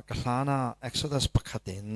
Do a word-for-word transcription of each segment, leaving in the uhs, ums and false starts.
กลานา Exodus ปกติน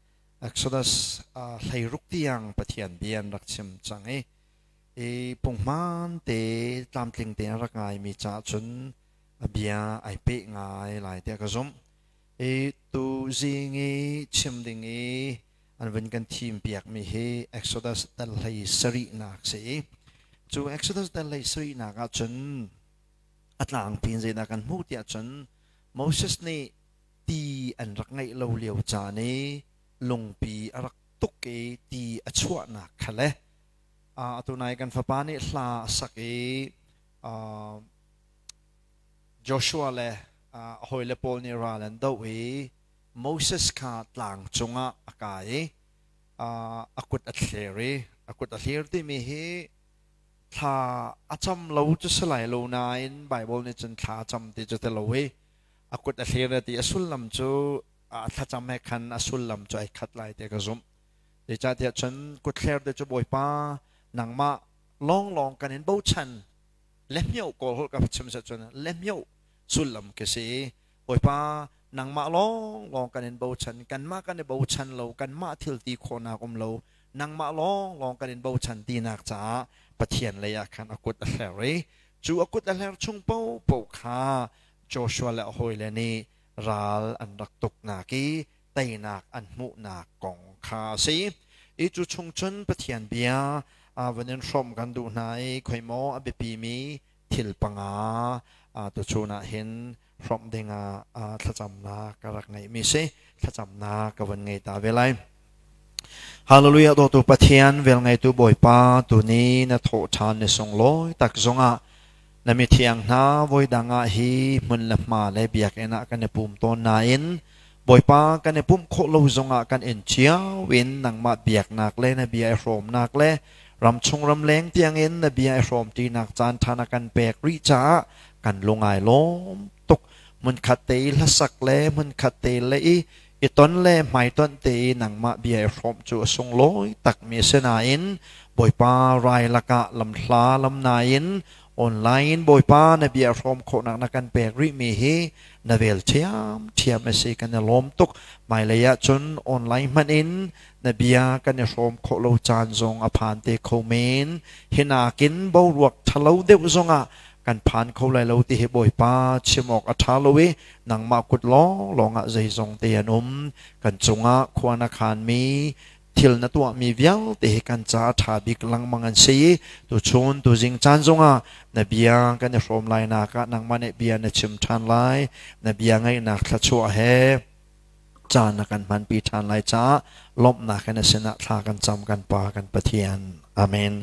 Exodus ไหลรุกที่ยังปะเทียนเบียนรักชิมจังเอปุ่งมันเตะตามติงเตะรักไงมีจ่าจนเบียไอเป๊ะไงหลายเตะกระซมเอตูจิงเอชิมดิงเออันเป็นกันทีมเปียกมีเฮ Exodus แต่ไหลสรีนักเสียจู Exodus แต่ไหลสรีนักจนอัตลางพินเจนักันมูเตียจนโมเสสนี่ตีอันรักไงเราเลี้ยวจานี่ลงปีรักตุกเอตีอชวนักค่ะเลยอ่าตัวนายกันฟ้าปานี่ลาสักเออ่าโจชัวเลยอ่าฮอยเลปอลนี่ราลันดาวเอโมเสสขาดหลังจงอ่ะอากาศอ่าอากุดอัลเลรีอากุดอัลเลรีที่มีเฮถ้าอาจำเราจะสลายเรานายไบเบิลนี่จนถ้าจำที่จะเตลวิอากุดอัลเลรีที่อสุลลัมจูถ้าจำให้คันอสุลลัมจูไอคัดไล่เตกซุมเดี๋ยวจะเดี๋ยวฉันกุดเลรีเดี๋ยวจะบ่อยป้านังมาลองลองกันเห็นบ่ชันเล่มเยอะก็หัวกับชิมสัจจนะเล่มเยอะสุลลัมก็สิบ่อยป้านังมาลองลองกันเห็นบ่ชันกันมากันในบ่ชันเรากันมาทิลตีโคนากุมเรานังมาลองลองกันเห็นบ่ชันตีนักจ้าปะเทียนเลยคันอากุดอัลเลรีจูอากุดอัลเลรีชงเป้าเป้าขาโจชัวและฮอยเลนี่รัลอันรักตุกนากีไตนักอันมุนักกองขาสิอีจูชงชนปะเทียนเบียอาวันนี้ชมกันดูนายคอยมออเบปีมีทิลปังอาอาตัวชูนาเห็นชมเดงอาถ้าจำนากรักไงมีสิถ้าจำนากับวันไงตาเวลัยฮาเลลูยาตัวตัวปะเทียนเวลไงตัวบ่อยป้าตัวนี้นะโถทานในทรงลอยตักทรงอ่ะนั่นมีเทียงนาบ่อยดังอ่ะฮีมันละมาเลยเบียกเอ็นะกันในปุ่มต้นนาอินบ่อยป้ากันในปุ่มโคโลทรงอ่ะกันเอ็นเชียววินนังมาเบียกนักเล่นเบียโรมนักเล่รำชงรำแรงเตียงเอ็นเบียโรมตีนักจานธนากันแบกริจ้ากันลงไงล้มตกมันขัดเตะละสักเล่มันขัดเตะเลยอีตอนเล่ไม่ตอนเตะหนังมาเบียร์ฟอมจูทรงลอยตักมีเสนาอินบ่อยป้ารายละกะลำทลาลำนาอินออนไลน์บ่อยป้าในเบียร์ฟอมโคนักนักกันแบกริมีเฮนเวลเทียมเทียมไม่ใช่กันล้มตกไม่ระยะจนออนไลน์มันอินในเบียร์กันฟอมโคโลจานทรงอภานเตโคเมนเห็นอากินบ่าวรวกทะเลาเดือดทรงอ่ะกันผ่านเขาเลยเราที่เฮบ่อยป้าชิมออกอัฐาลวินังมากุดล้อลองอ่ะใจทรงเตียนมกันจงอ่ะควรอาคารมีทิลนัตัวมีเวียวที่กันจ้าถาบิกลังมังอันซีตัวชนตัวจิงจานจงอ่ะนเบียงกันจะฟอมไลน์นักนังมันเบียนชิมทานไลนเบียงไงนักทัชชัวเฮจานนักกันมันปีทานไลจ้าลบนักกันเสนาทากันจำกันปากันปะเทียนอาเมน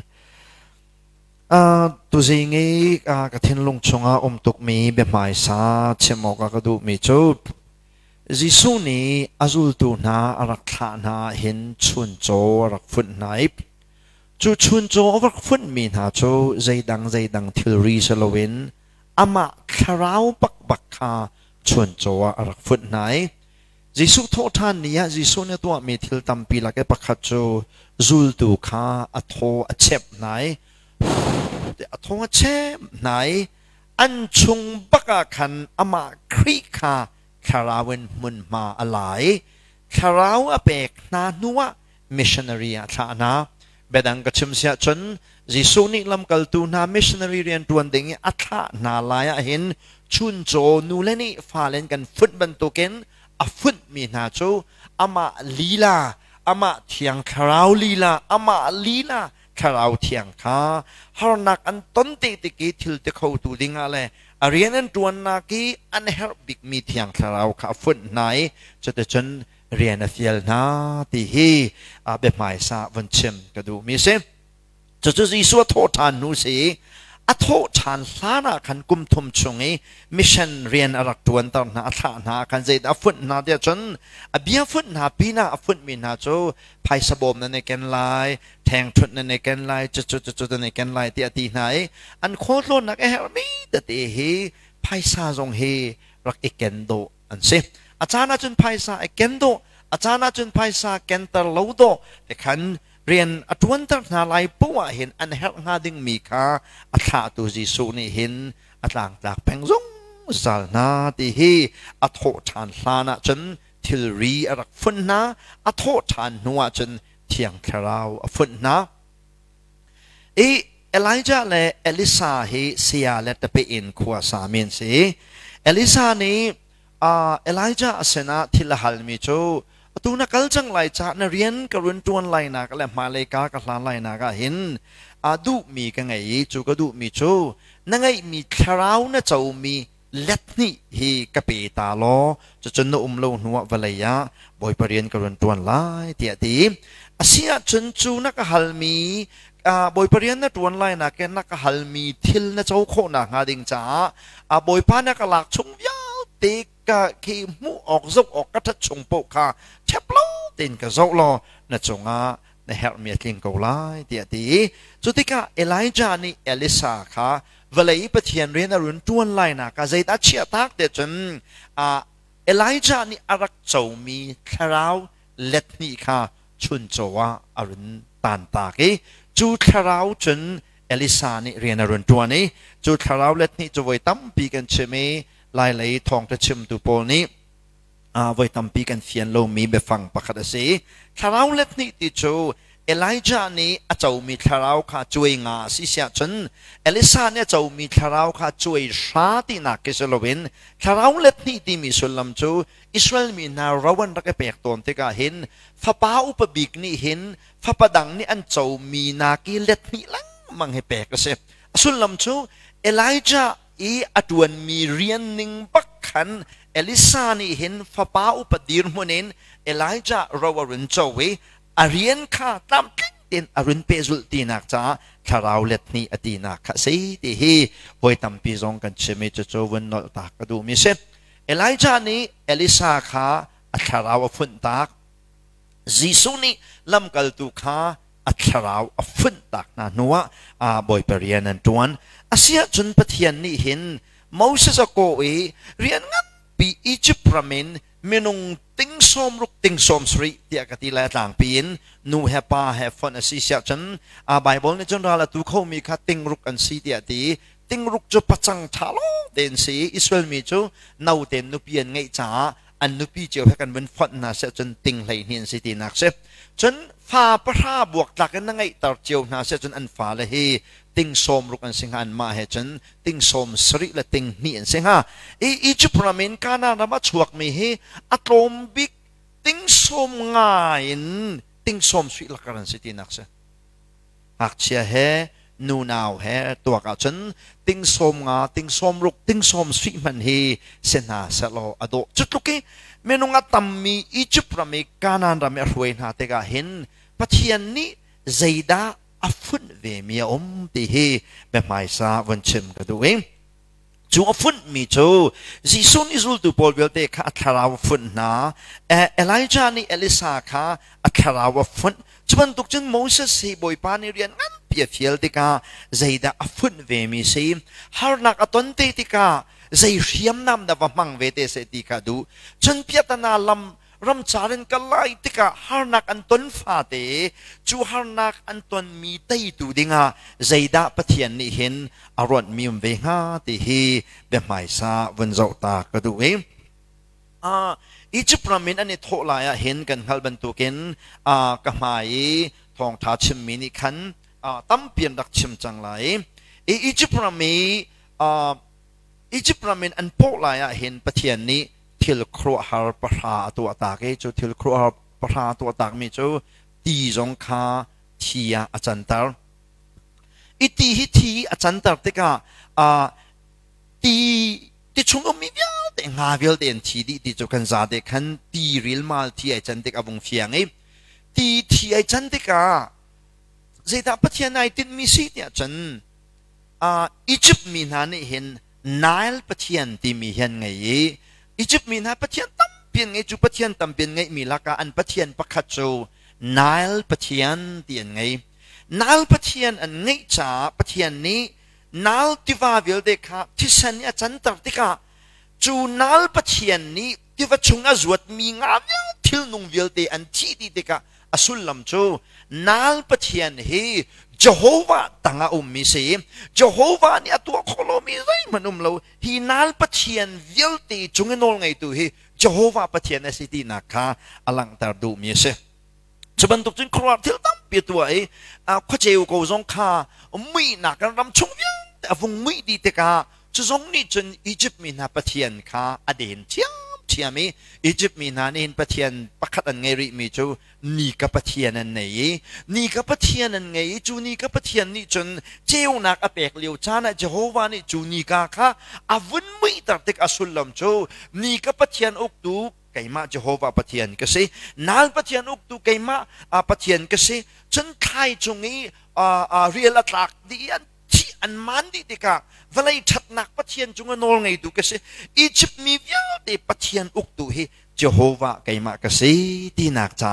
ตัวจริงเองก็ทิ้งลงชงอาอมตุกมีแบบหมายสาเชื่อมกับกระดูกมีจุดจิสุนี้อาจุลตูนารักฐานาเห็นชุนโจรักฝุ่นไหนจุดชุนโจรักฝุ่นมีนาโจใจดังใจดังทิลรีสโลเวนอามาคาราวปักบักคาชุนโจรักฝุ่นไหนจิสุโทษานนี้จิสุเนี่ยตัวมีทิลตัมปีละแกปักขโจจุลตูคาอัทโธอัเจ็บไหนแต่ทงเช่ไหนอันชงบักขันอามาคริคาคาราเวนมุนมาอะไรคาราวอเบกนานัวมิชชันนารีอาทานาเบดังกชิมเสียจนจิสุนิลำกัลตูนามิชชันนารีเรียนตัวเด็กอัฐานาลายเห็นชุนโจนูเลนี่ฟาเลนกันฟุตบันตุเกนอฟุตมีนาโจอามาลีลาอามาเทียงคาราวลีลาอามาลีลาคาราวเทียงข้าฮาร์นักอันต้นติติกิทิลตะเขาตูดิงอะไรอารีนันตัวนักอันเฮร์บิกมีเทียงคาราวข้าฝุ่นไหนจะจะจนเรียนเฟียลนาที่ฮีอาเบหมายซาวันเชมก็ดูมีเสจะจะจีสัวโทษานนูสีอัทโธชานสานาคันกุมทุมชงเอมิชชันเรียนอรักตวนตอนนาอัฐานาคันใจอัฟุนนาเดียจนอเบียฟุนนาปีนาอัฟุนมีนาโจไพสบอมนั่นในแกนไลแทงทุนนั่นในแกนไลจุดจุดจุดจุดในแกนไลที่อตีไหนอันโคตรล้นนักเอฮมีแต่เตเฮไพซาจงเฮรักเอเกนโดอันเซอาจารย์อาจารย์ไพซาเอเกนโดอาจารย์อาจารย์ไพซาเกนเตอร์โลโดแต่ขันเรียนอดวันตั้งนาไลปัวเห็นอันเฮลงาดิงมีค่าอัฐาตัวจิสุนี่เห็นอัตลางจากแพงซงซาลนาที่เฮอัทโหทานลานะจนทิลรีอรักฟุนนาอัทโหทานนัวจนเทียงคราวฟุนนาเอเอลิจาและเอลิซาเฮเสียและตะเปอินขวาสามีนเสเอลิซานี้อ่าเอลิจาเสนาทิลฮัลมิโจตูนักกัลจังไลจากนักเรียนกรุณตวนไลนักและมาเลกากลาไลนักเห็นอาดูมีกันไงจูก็ดูมีโจนั่งไงมีคราวน่ะจะมีเล็ดนี่ฮีกะปีตาลอจะจนนุ่มลงหัววะเลยะบอยปเรียนกรุณตวนไลเตียตีอาเซียจนจูนักฮัลมีอ่าบอยปเรียนนักตวนไลนักแกนักฮัลมีทิลน่ะเจ้าโคนักงาดิงจ้าอ่าบอยพานักหลักชงยาวตีกะขี้มูออกซกออกกระทัดชงโปกค่ะเช็บล้อตินกะซกล้อน่ะจงอ่ะในเฮลเมียทิงกูไลเตียตีจุดที่กะเอลิจานี่เอลิซาค่ะเวลาอีปะเทียนเรียนอรุณตวนไลนักะใจตัดเชียตักเดจนอ่าเอลิจานี่อารักเจ้ามีคราวเล็ดนี่ค่ะชุนโจวะอรุณตันตากีจูคราวจนเอลิซานี่เรียนอรุณตวนนี้จูคราวเล็ดนี่จะไว้ตั้มปีกันเชมีลายไหลทองตะชิมตุโปนี้อ่าไว้ตั้มปีกันเฟียนโลมีเบฟังปะคัดเสียคราวเล็ดนี่ติจูเอลิจานี่อาจจะมีคราวค่ะช่วยงาสิเสียจนเอลิซาเนี่ยจะมีคราวค่ะช่วยชาตินักกิสโลวินคราวเล็ดนี่ที่มีสุลลัมจูอิสราเอลมีนาราวันรักเปกตนที่ก็เห็นฟ้าป้าอุปบิกนี่เห็นฟ้าประดังนี่อันจะมีนากิเล็ดนี่ลังมังให้เปกเสียสุลลัมจูเอลิจาอีอดวนมีเรียนหนึ่งปักขันเอลิซานี่เห็นฟ้าป้าอุปดีร์มุนินเอลิจาเราวรุนเจ้าเวอาเรียนข้าตามติ้งเด่นอรุณเปซุลตีนักจ้าคาราวเล็ดนี่อดีนักสิที่ฮีไว้ตั้มปีจงกันเชมิจะโจวันนอตากระดูมิเซเอลิจานี่เอลิซาข้าอัคราวฟุนตากจีซุนี่ลำกัลตุข้าอัคราวฟุนตากนานัวอาบอยเปรียนันตวนอาเซียจนปะเทียนนี่เห็นมอสสโกเอเรียนงั้นปีอียิปต์ประมินเมนุงติงสมรุกติงสมสรีเดียกติลาต่างปีนนูเฮปาเฮฟอนอสิเซียจันอาไบเบิลในจนราละตุเขามีคัดติงรุกอันซีเดียตีติงรุกจะปัจจังทาโลเดนซีอิสราเอลมีจูนาเดนนุปีนไงจ้าอันนุปีเจียวให้กันเป็นฟอนนาเซจนติงไหลเนียนสิตีนักเซจนฟ้าประบวกตักกันนั่งไงตัดเจียวนาเซจนอันฟ้าเลยฮีติงสมรุกอันสิงหานมาเฮจนติงสมสริและติงเนียนสิงหาอีอีจิปรามินกานารามาชวกมีเฮอัตรมบิกติงสมง่ายติงสมสวิลักรันสิตีนักเซหักเชียเฮนูนาวเฮตัวกาจนติงสมงาติงสมรุกติงสมสวิมันเฮเสนาเซโลอโดจุดลุกเมนุงาตัมมีอีจิปรามิกานารามารวยนาเตกาเห็นปะเทียนนี้ใจดาอฟุนเวมีอมตีเฮแบบไม่ซาวันชิมกันดูเองจูอฟุนมีจูจีซุนอิสุลตุปอลเวลเตค่ะอัคราวฟุนนะเอเอลิจานี่เอลิซาค่ะอัคราวฟุนจุบันตุกจันโมเสสบอยปานิเรียนงั้นเปียฟิลติกาใจดาอฟุนเวมีซีฮาร์นักอตันเตติกาใจเรียมนำดาวมังเวเตเสติกาดูจันเปียตนาลำรำจารินกัลไลติกาฮาร์นักอันตุนฟาเตจูฮาร์นักอันตุนมีเตยตูดิงาใจดาปะเทียนนี่เห็นอารมณ์มีมเวงาติฮีเดไม่ซาวันเจ้าตากระดูเองอ่าอีจิปต์รามินอันนี้โทลายเห็นกันฮัลบันตุกินอ่ากะหมายทองท้าชิมมินิคันอ่าตั้มเปลี่ยนดักชิมจังไรอีจิปต์รามีอ่าอียิปต์รามินอันโพลายเห็นปะเทียนนี้ทิลครัวฮาร์ปราตัวตากจูทิลครัวฮาร์ปราตัวตากมีจูตีจงคาทียอาจารย์ตาอีตีฮิทีอาจารย์ตาเด็กอ่าตีที่ชงก็มีเดียวแต่งาเวลเดนทีดีที่จูกันซาเด็กขันตีริลมาลที่อาจารย์เด็กอวงเฟียงไอตีที่อาจารย์เด็กอ่ะเจตาปะเทียนไอติดมีสิเนี่ยจันอ่าอียิปต์มีนานี่เห็นไนล์ปะเทียนที่มีเห็นไงอียิปต์มีนาปะเทียนตั้มเปลี่ยนไงจูปะเทียนตั้มเปลี่ยนไงมีลักอันปะเทียนปะคัดจูไนล์ปะเทียนเตียนไงไนล์ปะเทียนอันไงจ้าปะเทียนนี้ไนล์ที่ว่าวิลเดค่ะที่ฉันเนี่ยจันตัดที่ค่ะจูไนล์ปะเทียนนี้ที่ว่าชงอาจวดมีงามทิลนุ่งวิลเดอันที่ดีเด็กค่ะอสุลลำจูไนล์ปะเทียนเฮเจโฮวาตั้งอุมมิเสเจโฮวาเนี่ยตัวโคโลมีไรมันอุมเราฮีนัลปะเทียนเยลตีจุงเงนอลไงตัวฮีเจโฮวาปะเทียนสิตีนักข้าอลังตาดูมีเสsebentuk jin keluar til tam pi tuai a khojeu ko zong kha mui na kan ram chung yang avung mui di te ka chu zong ni chun Egypt mi na pathian kha aden chiam chiami Egypt mi na nin pathian pakhat an ngai ri mi chu ni ka pathian an nei ni ka pathian an ngai chu ni ka pathian ni chun cheu nak apek liu chana Jehovah ni chu ni ka kha avun mui tar tek asullam chu ni ka pathian ok tu kaima Jehovah pathian kasi nal pathian uk tu kaima uh, pathian kasi chun khai chungi uh, uh, real atlak di an chi an man di tika valai that nak pathian chunga nol ngai tu kasi Egypt mi vya de pathian uk tu hi Jehovah kaima kasi ti nak cha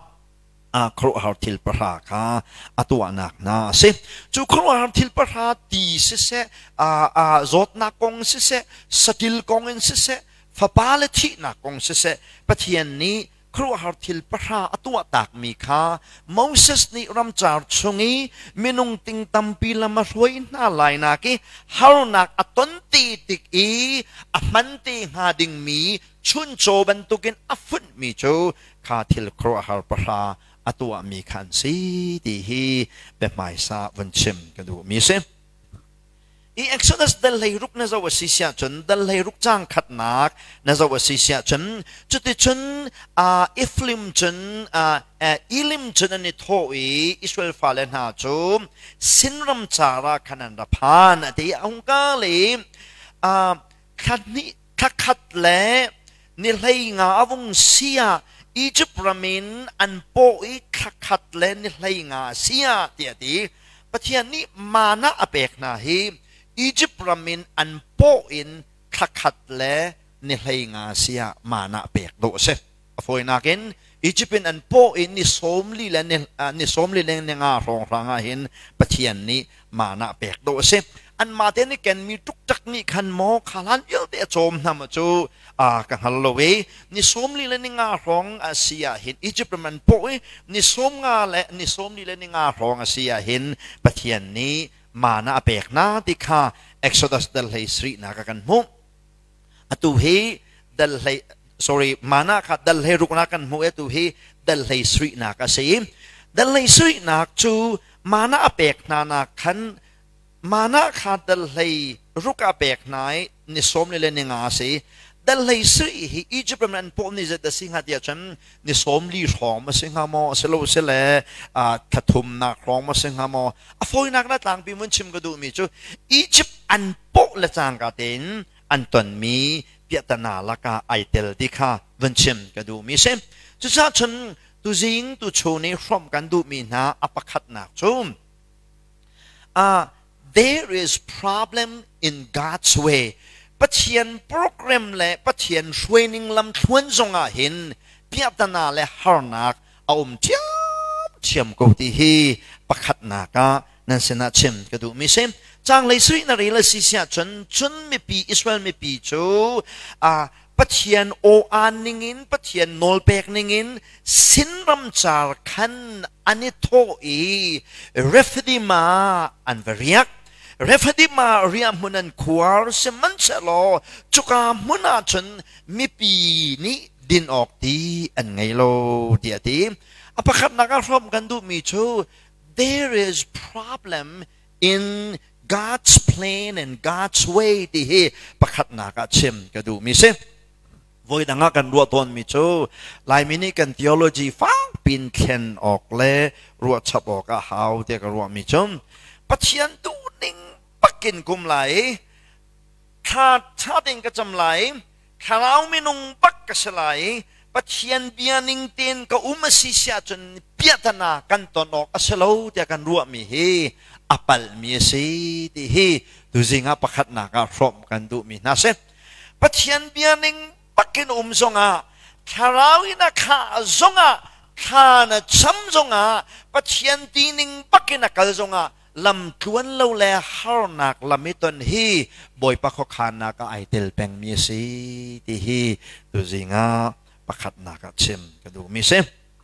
a kro har til pra kha atwa nak na se chu kro har til pra ti se se a a zot na kong se se satil kong en se seฟาปาเลที่นักกงเสเสปะเทียนนี้ครัวหาทิลปะราตัวตากมีค่าโมเสสนี่รำจาร์ชงอีมินุงติงตัมปีละมาช่วยน่าลายนักอีฮารุนักอตนตีติกอีอมันตีหาดิงมีชุนโจบันตุกินอฟุนมีโจคาทิลครัวหาปะราตัวมีขันสีดีฮีแบบไม่ทราบวันชิมกันดูมีเสอีเอ็กซ์โดสดัลเลยรุกน่าจะว่าสิเสียจนดัลเลยรุกจ้างขัดนักน่าจะว่าสิเสียจนจุดที่จนอ่าอิฟลิมจนอ่าเอ่ออิลิมจนนี่ท้อยอิสราเอลฟาเลนหาจูสินรำจาระขนาดรับพานแต่องค์การเลยอ่าขัดนี้ขัดขัดเล่นี่เลยงาวุงเสียอียิปต์รามินอันโปอีขัดขัดเล่นี่เลยงาเสียเดียดีประเทศนี้มานะอเปกนาฮีอียิปต์รามินอันโปอินขัดขัดเล่นี่เลยงาเสียมานะเปกโดเซฟอยนักินอียิปต์อันโปอินนี่สมลีและนี่นี่สมลีและนี่งารองรางหินประเทศนี้มานะเปกโดเซอันมาเตนี่แกนมีทุกจักนี่ขันโมขาลันเยลเดจมนามาจูอ่ากังฮัลโลเวนี่สมลีและนี่งารองอาเซียหินอียิปต์มันโปอินี่สมงาและนี่สมลีและนี่งารองอาเซียหินประเทศนี้มานะเปกนาติค่า Exodus ดัลเฮสรีนักกันมุอตุเฮดัลเฮ sorry มานะค่ะดัลเฮรุกนักกันมุอตุเฮดัลเฮสรีนักสิดัลเฮสรีนักจูมานะเปกนานักขันมานะค่ะดัลเฮรุกเปกนายนิสมเลเลนิงาสิดัลเฮสรีฮีอียิปต์มันพวกนี้จะได้สิงหาเดียจันนิสมลีรองมาสิงหามอเสโลเสเลอ่าขัดทุมนักรองมาสิงหามออ่ะฟอยนักนักต่างปีมันชิมก็ดูมีจูอียิปต์อันโปละจางกาเตนอันตันมีเปียตนาละกาไอเตลดิค่ะวันชิมก็ดูมีเซมจุดซาฉันตุจิงตุโชนี่พร้อมกันดูมีนาอปขัดนักจูอ่า there is problem in God's wayปะเทียนโปรแกรมและปะเทียนช่วยนิ่งลำทวนจงอาเห็นเปียตนาและฮาร์นักเอาอมเทียมเทียมกูที่ฮีปะขัดนักนั่นเสนาเชมก็ดูมิเซมจางเลยสุยนารีละสิเสียจนจนไม่ปีอิสราเอลไม่ปีจูอ่าปะเทียนโออันนิงินปะเทียนโนลเปกนิงินสินรำจาร์คันอันนี้โตอีเรฟดิมาอันเวรียกเรฟดิมาเรียมุนันควาร์เซมันเชลอจุกามุนาจนมีปีนี้ดินออกดีอันไงโลเดียดีอปะขัดนักรบกันดูมีชู there is problem in God's plan and God's way ที่เฮปะขัดนักเชื่อมกันดูมีเซโวยดังกันรัวตนมีชูลายมินิกัน theology ฟังปินเคนออกเล่รัวชับออกก็หาวเดียกันรัวมีชมปะเทียนดูนิ่งปักกินกุมไหลขาดชาติงกระจำไหลขาเราไม่นุ่งปักกระสไหลปะเทียนเบียนิงเตียนก็อุมสิเสียจนเปียตนากันตอนออกอสโลเดียกันรัวมีเฮอปัลมีสีที่เฮดูสิงาประคัดนักรบกันดูมีนะเซปะเทียนเบียนิงปักกินอุมซงอาขาเราอินะขาซงอาขานะช้ำซงอาปะเทียนตีนิงปักกินนักซงอาลำทวนเราแลฮาร์นักลำมิตันฮีบอยปะขคานักไอเตลแปงมีสีที่ฮีดูสิงาประคัดนักชิมก็ดูมีเซ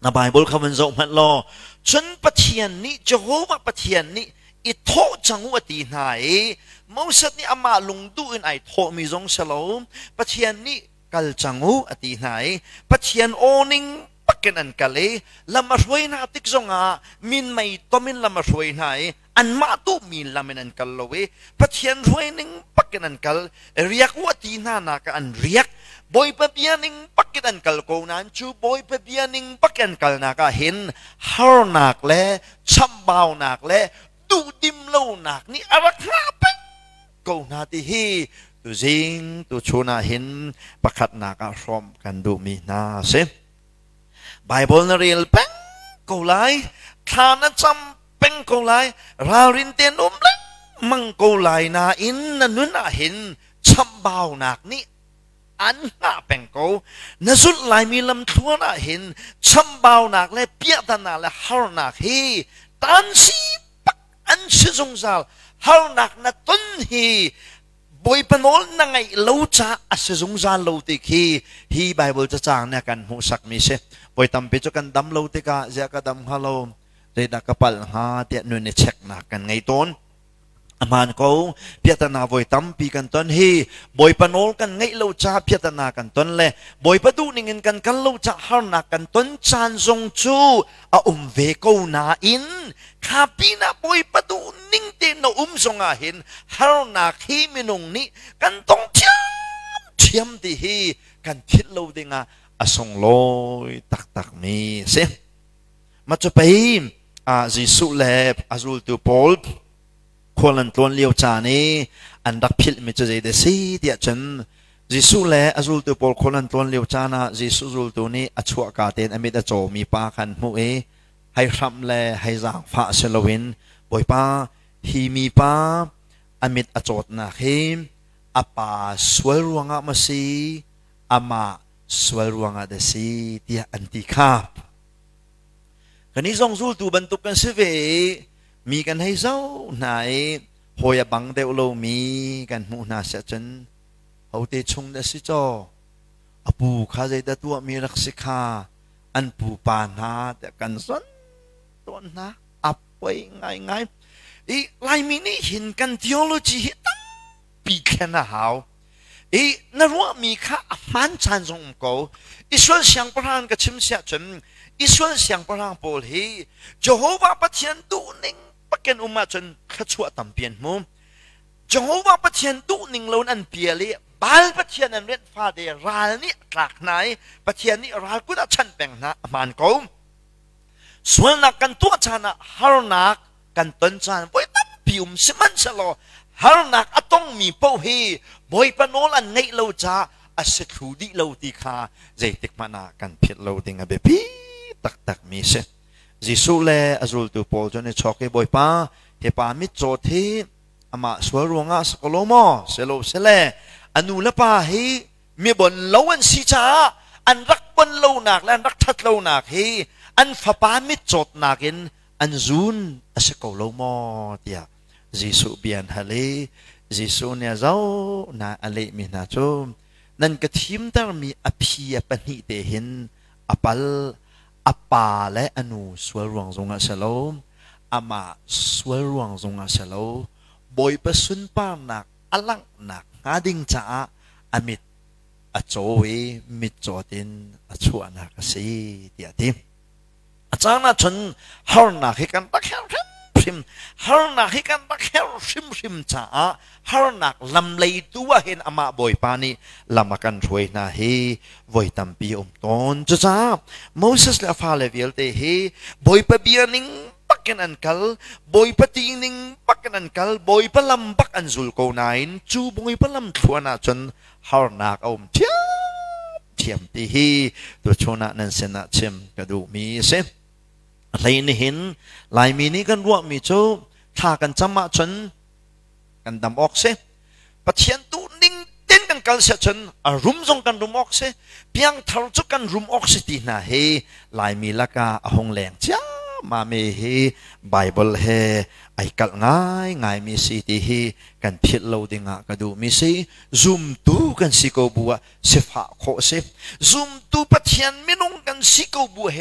na Bible kawan zo mat lo chun pathian ni Jehovah pathian ni i tho changu ati nai Moses ni ama lungdu in ai tho mi zong shalom pathian ni kal changu ati nai pathian oning paken an kale lama roi na tik zonga min mai tomin lama roi nai an ma tu min lamen an kal lowe pathian roi ning paken an kal riak wati na na ka an riak boy pa bianing paken an kal ko nan chu boy pa bianing paken kal na ka hin har nak le chambao nak le tu dim lo nak ni arak na pen ko na ti hi tu jing tu chuna hin pakhat na ka rom kan du mi na se Bible na real pen ko lai thana cham pen ko lai ra rin ten um le mang ko lai na in na nun na hin chambao nak ni an nga pen ko na sut lai mi lam thua na hin chambao nak le pia ta na le har nak hi tan si pak an si zong zal har nak na tun hi boy panol na ngai lo cha ase zong zal lo ti khi hi Bible cha chang na kan hu sak mi se boy tam pe cho kan dam lo ti ka ja ka dam halo re da kapal ha te nu ne check na kan ngai ton aman ko piatana boy tam pi kan ton hi boy panol kan ngai lo cha piatana kan ton le boy padu ningin kan kan lo cha har na kan ton chan zong chu a um ve ko na in kapina boy padu ning te no um zonga hin har na khi minung ni kan tong thiam thiam ti hi kan thit lo dinga asong loi tak tak mi se ma chu pai a jisu le azul tu polคนลันต้นเลี้ยวจานี่อันดักพิลมิจะใจเดซีเดียจันจิสุเล่อจุลตัวพอลคนลันต้นเลี้ยวจานะจิสุจุลตัวนี้อชัวกาเตนอเมดโจมีปาคันมุเอให้รำเล่ให้จางฟ้าเชลวินบ่อยปาฮีมีปาอเมดอจดนะเฮมอปาสวยรวงอามาซีอามาสวยรวงอาเดซีเดียอันติคาบกันนี้ทรงจุลตัวบรรทุกกันเสวมีกันให้เจ้าไหนหอยบังเดวโลมีกันมูนาเสจันเอาเตชงเดสิจออปูข้าใจแต่ตัวมีรักสิกาอันปูปานาแต่กันสนตัวนะอับไปง่ายง่ายอีลายมีนี่เห็นกันทีโอโลจีตั้งปีแค่นะฮาวอีนั่นว่ามีข้ามันชันทรงกูอีส่วนเสียงประหารกับชิมเสียจนอีส่วนเสียงประหารโพลฮีเจ้าว่าปะเทียนดูนิ่งปะเกนอุมาจนขชัวตั้มเปลี่ยนมุมเจ้าว่าปะเทียนดูนิ่งโลนันเปียลีบาลปะเทียนนั้นเรียนฟ้าเดรัลนี่หลักไหนปะเทียนนี่รัลกุดาชันแบ่งนะมันกูส่วนนักกันตัวชนะฮาร์นักกันต้นชานบ่อยตั้มพิมสิมันสโลฮาร์นักอต้องมีเป้าฮีบ่อยปะโนลันไงโลจ้าอาศัยทูดิโลติคาใจติกมานากันเพียรโลติงaเบปีตักตักมีเสจิสุเล่อจุลตัวพอจนช็อกเกบ่อยป้าเฮปามิโจทีอามาสวยรวงอาสกโลโมเซโลเซเล่อนุละป้าเฮมีบนโลวันสีจ้าอันรักบนโลนักและรักทัดโลนักเฮอันฟ้าป้ามิโจดนักินอันซูนอาสกโลโมเดียจิสุเบียนฮะเลจิสุเนี่ยเจ้านาอเลมินาโจนั่นก็ทีมตั้งมีอภิยปนิเตหินอปัลอปาและอนุสวยรวงทรงอาเชโลอามาสวยรวงทรงอาเชโลบอยประสุนปานักอลังนักหาดิงจ้าอมิดอโจวีมิดโจดินอชัวนักสีเดียดิอาจารย์น่ะชนฮาร์นักให้กันตักแค่ริมฮาร์นักให้กันตักแค่ริมริมจ้าฮาร์นักลำเลยตัวเห็นอามาบอยปานีลำมากันช่วยนะเฮบอยตั้มปีอมต้นจ้าจ้าโมเสสและฟาเลวิลเตเฮบอยปะเบียนิงปักกันอันกัลบอยปะตีนิงปักกันอันกัลบอยปะลำปักอันซุลโกนายน์จูบอยปะลำทัวนาจนฮาร์นักอมเทียมเทียมตีเฮตัวชนะนันเซนะเชมกระดูมีเซอะไรนี่เห็นลายมีนี้กันรวมมีโจถ้ากันจำมาจนกันดำออกเสปะเทียนตูนิ่งเต้นกันกันเสียจนอารมณ์ทรงกันรุมออกเสเพียงทารุจุกันรุมออกสิตีน่ะเฮลายมีละกาหงแหลงจ้ามาเมเฮไบเบิลเฮไอกัลง่ายง่ายมีสิตีเฮกันพิดโลดิงะกระดูมีสิซุ่มตูกันสิโกบัวเสฟะโคเสซุ่มตูปะเทียนไม่นุ่งกันสิโกบัวเห็น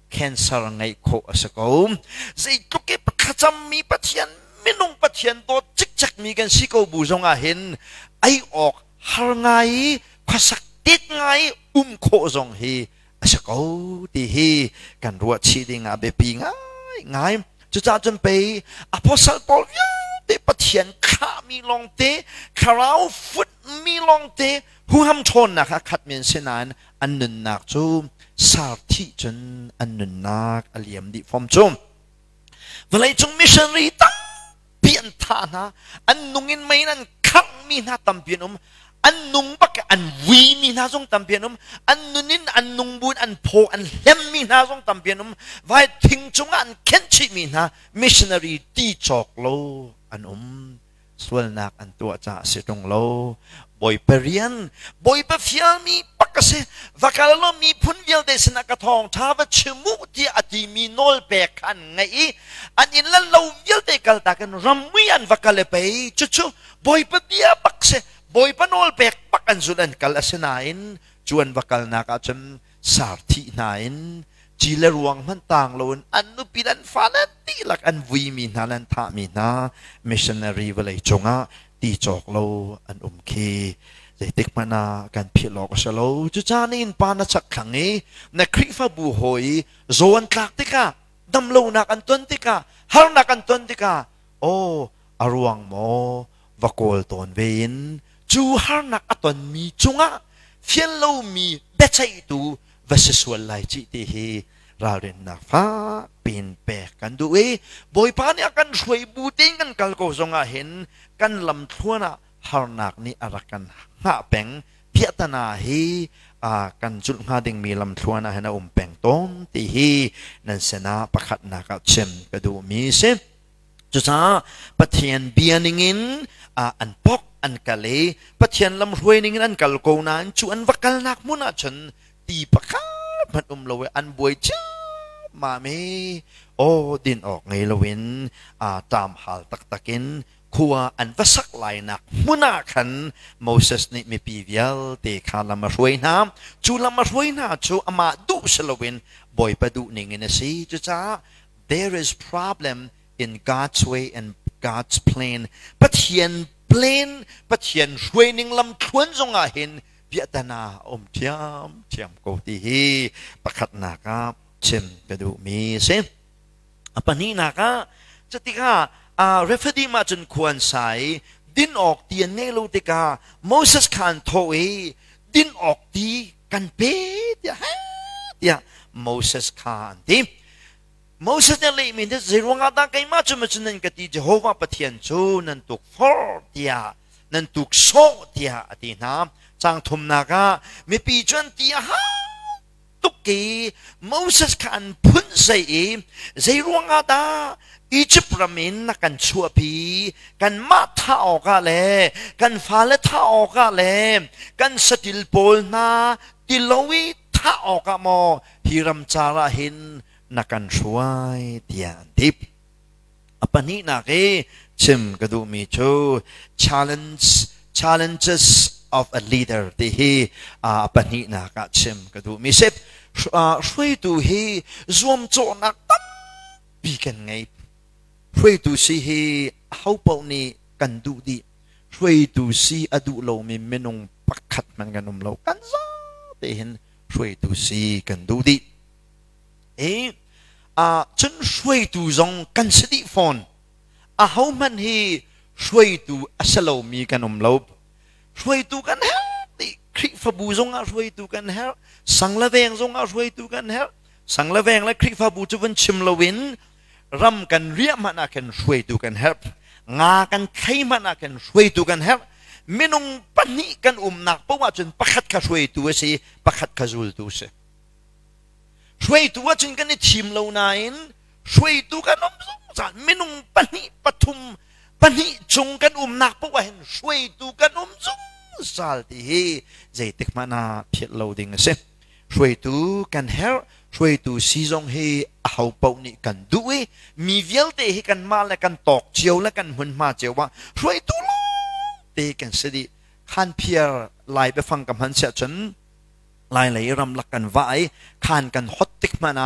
แคนเซอร์ไงโคสกอมใจตุกเก็บขจำมีปะเทียนไม่นุ่งปะเทียนตัวจิกจักมีกันสิโกบูจงอาเห็นไอออกหาไงขสักติดไงอุ้มโคจงเฮสกอดีเฮกันรัวชีดิงอาเบปีง่ายง่ายจะจะจนไปอพอลปอลเตปะเทียนข้ามีลองเตคาราวฟุตมีลองเตหูห้ำชนนะคะขัดเมียนเสนานอันหนึ่งนักจูสาธิจนอันหนึ่งนักอเลียมดิฟอมจูเวลาจงมิชชันรีตั้งเปลี่ยนท่านะอันนุ่งอินไม่นั้นขังมีหน้าตั้มเปลี่ยนอมอันนุ่งบักอันวีมีหน้าทรงตั้มเปลี่ยนอมอันนุ่นินอันนุ่งบุญอันโพอันเล็มมีหน้าทรงตั้มเปลี่ยนอมไว้ทิ้งจงอันเข็นชิมีหน้ามิชชันนารีตีจอกโลอันอมส่วนนักอันตัวจ่าเสียตรงโลบอยเปรียนบอยเปฟียมีปักเสวักลลมีพุนเวลเดสนักทองชาวชมุที่อดีมีโนลเปกันไงอันอินลันเราเวลเดกัลตากันรำวิอันวักเลเปย์จุจุบอยเปเบียปักเสบอยเปโนลเปกปักอันสุดันกัลเสนาอินจวนวักลนักจนสาร์ทีนาอินจีเลรวงมันต่างโลนอันนุปิดันฟานันตีลักอันวีมีนาลันทามีนามิชชันนารีเวลัยจงะตีจอกโลอันอุมเคใจติกมานาการพิลอกสโลจุจานินปานาชักขังเอนักคริฟาบูหอยโซนตักติกาดำโลนักอันตุนติกาฮาร์นักอันตุนติกาโออารวงโมวกอลตอนเวนจูฮาร์นักอัตนมีจงะเฟียนโลมีเบชัยตูวสสวลไลจิติเฮเราเรียนนักฟ้าปีนแปกกันดูเอบอยปานี่กันช่วยบูติงกันกัลโกซงอาเห็นกันลำทั่วนะฮาร์นักนี่อะไรกันหาแปงเพียตนาเฮอ่ากันจุดหาดึงมีลำทั่วนะเห็นอุ้มแปงต้นตีเฮนั่นเสนาประคัดนักเชมกระดูมีเสจุดจ้าปะเทียนเบียนิงินอ่าอันปอกอันกะเลปะเทียนลำรวยนิงินอันกัลโกนั้นชวนวักกัลนักมุนาชนตีประคัดมันอุ้มเราอันบวยจ้ามาเมโอดินออกไงละเว้นอ่าตามหาตักตะกินขัวอันวัสักลายนักมุนาขันโมเสสนี่มีปีเวียลเตคาลามาช่วยน้ำจูลามาช่วยน้ำจูอามาดูสลวินบ่อยประดูนิ่งนะสิจูจ้า there is problem in God's way and God's plan ปะเทียน plan ปะเทียนช่วยนิ่งลำทวนจงอาเห็นเพียตนาอมเทียมเทียมโกตีฮีประคัดนักเช่นกระดูมีเช่นปะนี้นักจะติกาอ่าเรฟดีมาจนควรใส่ดินออกเตียนเนลูติกาโมเสสขันโทเอดินออกตีกันเป๊ะเดียฮะเดียโมเสสขันทีโมเสสเนี่ยเลยมีเรื่องรวงอาตาไกมาจนมาจนนั่นก็ตีเจโฮวาปะเทียนจูนั่นตุกฟอร์เดียนั่นตุกโซเดียอดีน้ำจางทุมนากามีปีจวนเดียฮะตุกกีโมเสสขันพุ่นใส่เอเจรวงอาตาอีจิปต์มินนักกันชัวพีกันมาท่าออกอะไรกันฟ้าและท่าออกอะไรกันสติลโปลนาติลวิท่าออกมอฮิรัมจาราหินนักกันช่วยเดียนทิปอปนินักเอชิมกระดูมีโช challenge challenges of a leader ที่ฮีอปนินักชิมกระดูมีเซฟช่วยดูฮีรวมโจนักตั้มปีกันไงช่วยดูสิให้เขาเป่านี่กันดูดีช่วยดูสิอดูเราไม่ไม่นงปักขัดมันกันนมเรากันซะแต่เห็นช่วยดูสิกันดูดีเอ๊ะอ่าฉันช่วยดูจงกันสติฟอนอ่ะเขามันให้ช่วยดูอัศเรามีกันนมเราช่วยดูกันเฮลติคริฟบูจงอ่ะช่วยดูกันเฮลสังละแวงจงอ่ะช่วยดูกันเฮลสังละแวงและคริฟบูจะเป็นชิมละวินรำกันเรียมันอากันช่วยดูกันเฮลงากันใครมันอากันช่วยดูกันเฮลไม่นงปันนี้กันอุ้มหนักเพราะว่าจนปักขัดข้าช่วยตัวสิปักขัดข้าจูลตัวสิช่วยตัวจนกันในทีมเรานายช่วยตัวกันอุ้มสงสารไม่นงปันนี้ปฐุมปันนี้จงกันอุ้มหนักเพราะว่าเห็นช่วยตัวกันอุ้มสงสารที่ใจติกมานาเพียรเราดิ่งสิช่วยตัวกันเฮลช่วยดูซีจงให้เอาเป่านี่กันด้วยมีเวลเตให้กันมาและกันตอกเจียวและกันหุ่นมาเจียวว่าช่วยดูลูเตกันสิดิขันเพียร์ไล่ไปฟังกับฮันเสียจนไล่ไหลรำลักกันไว้ขันกันฮอตติกมานา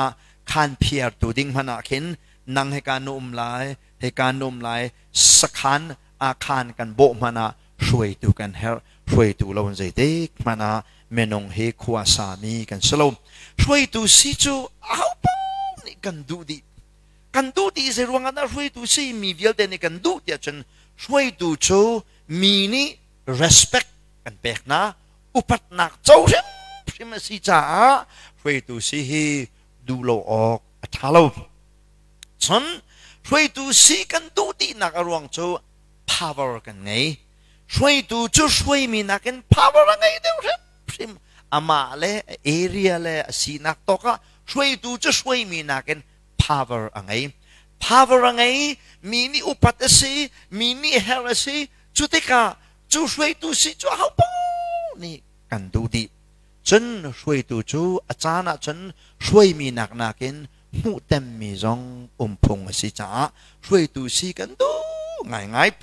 คันเพียรตูดิ้งมันอาเข็นนังให้การนุ่มลายให้การนุ่มลายสักขันอาคารกันโบมันอาช่วยตูกันเฮรช่วยตูเราใจเด็กมันอาเมนงเฮขวาสามีกันสโลมช่วยตูสิจูเอาปนี่กันดูดีกันดูดีเสรวงกันนะช่วยตูสิมีเวลเดนี่กันดูเดียจนช่วยตูจูมีนี่ respect กันเปกนะอุปัตนักเจ้าเรื่องพิมสิจ้าช่วยตูสิดูโลออกอัฐาโลฉันช่วยตูสิกันดูดีนักอรวงจู power กันไงช่วยตูจูช่วยมีนักกัน power กันไงเดี๋ยวเรื่องพิมอามาเลเอเรียเลสีนักตกะช่วยตูจูช่วยมีนักกัน power กันไง power กันไงมีนี่อุปัตสิมีนี่เฮรสิจุดที่กาจูช่วยตูสิจูเอาปูนี่กันดูดีฉันช่วยตูจูอาจารย์ฉันช่วยมีนักนักินหูเต็มมีจงอุ้มพงสิจ้าช่วยตูสิกันดูง่ายง่าย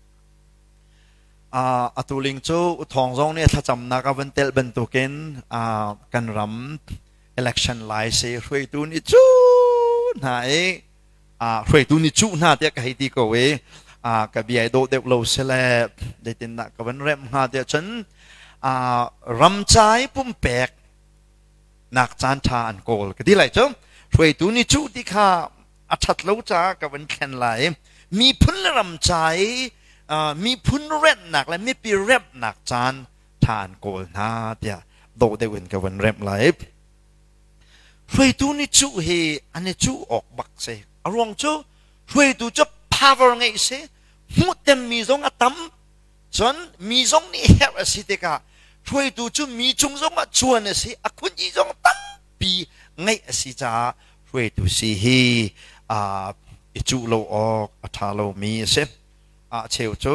อ่าอัตุลิงจูทองจงเนี่ยถ้าจำนักวันเตลเป็นตัวกินอ่ากันรำ election ไลน์เสียช่วยตูนี่จูไหนอ่าช่วยตูนี่จูน่าเดียกให้ดีกว่าเวอ่ากับบีไอโดเดวโลเซเลได้ตินนักกับวันเริ่มหาเดียฉันอ่ารำใจปุ่มแปกนักจานทานโกลก็ดีเลยจ้ะช่วยตูนี่จูที่ข้าอัดเล่าจ้ากับวันแข่งไหลมีพุ่นรำใจอ่ามีพุ่นเร็บหนักและมีปีเร็บหนักจานทานโกลนาเดียโดเดวินกับวันเริ่มไหลช่วยตูนี่จูเฮอันนี้จูออกบักเสอารมณ์จูช่วยตูจะpower ไงสิมุดเต็มมีจงอัตมจนมีจงนี่เฮรสิเดกาช่วยดูจุมีจงจงอัจฉริยสิอคุณยี่จงตั้งปีไงสิจ้าช่วยดูสิฮีอ่าจูโลออกอัฐาโลมีเสอ่าเชียวจู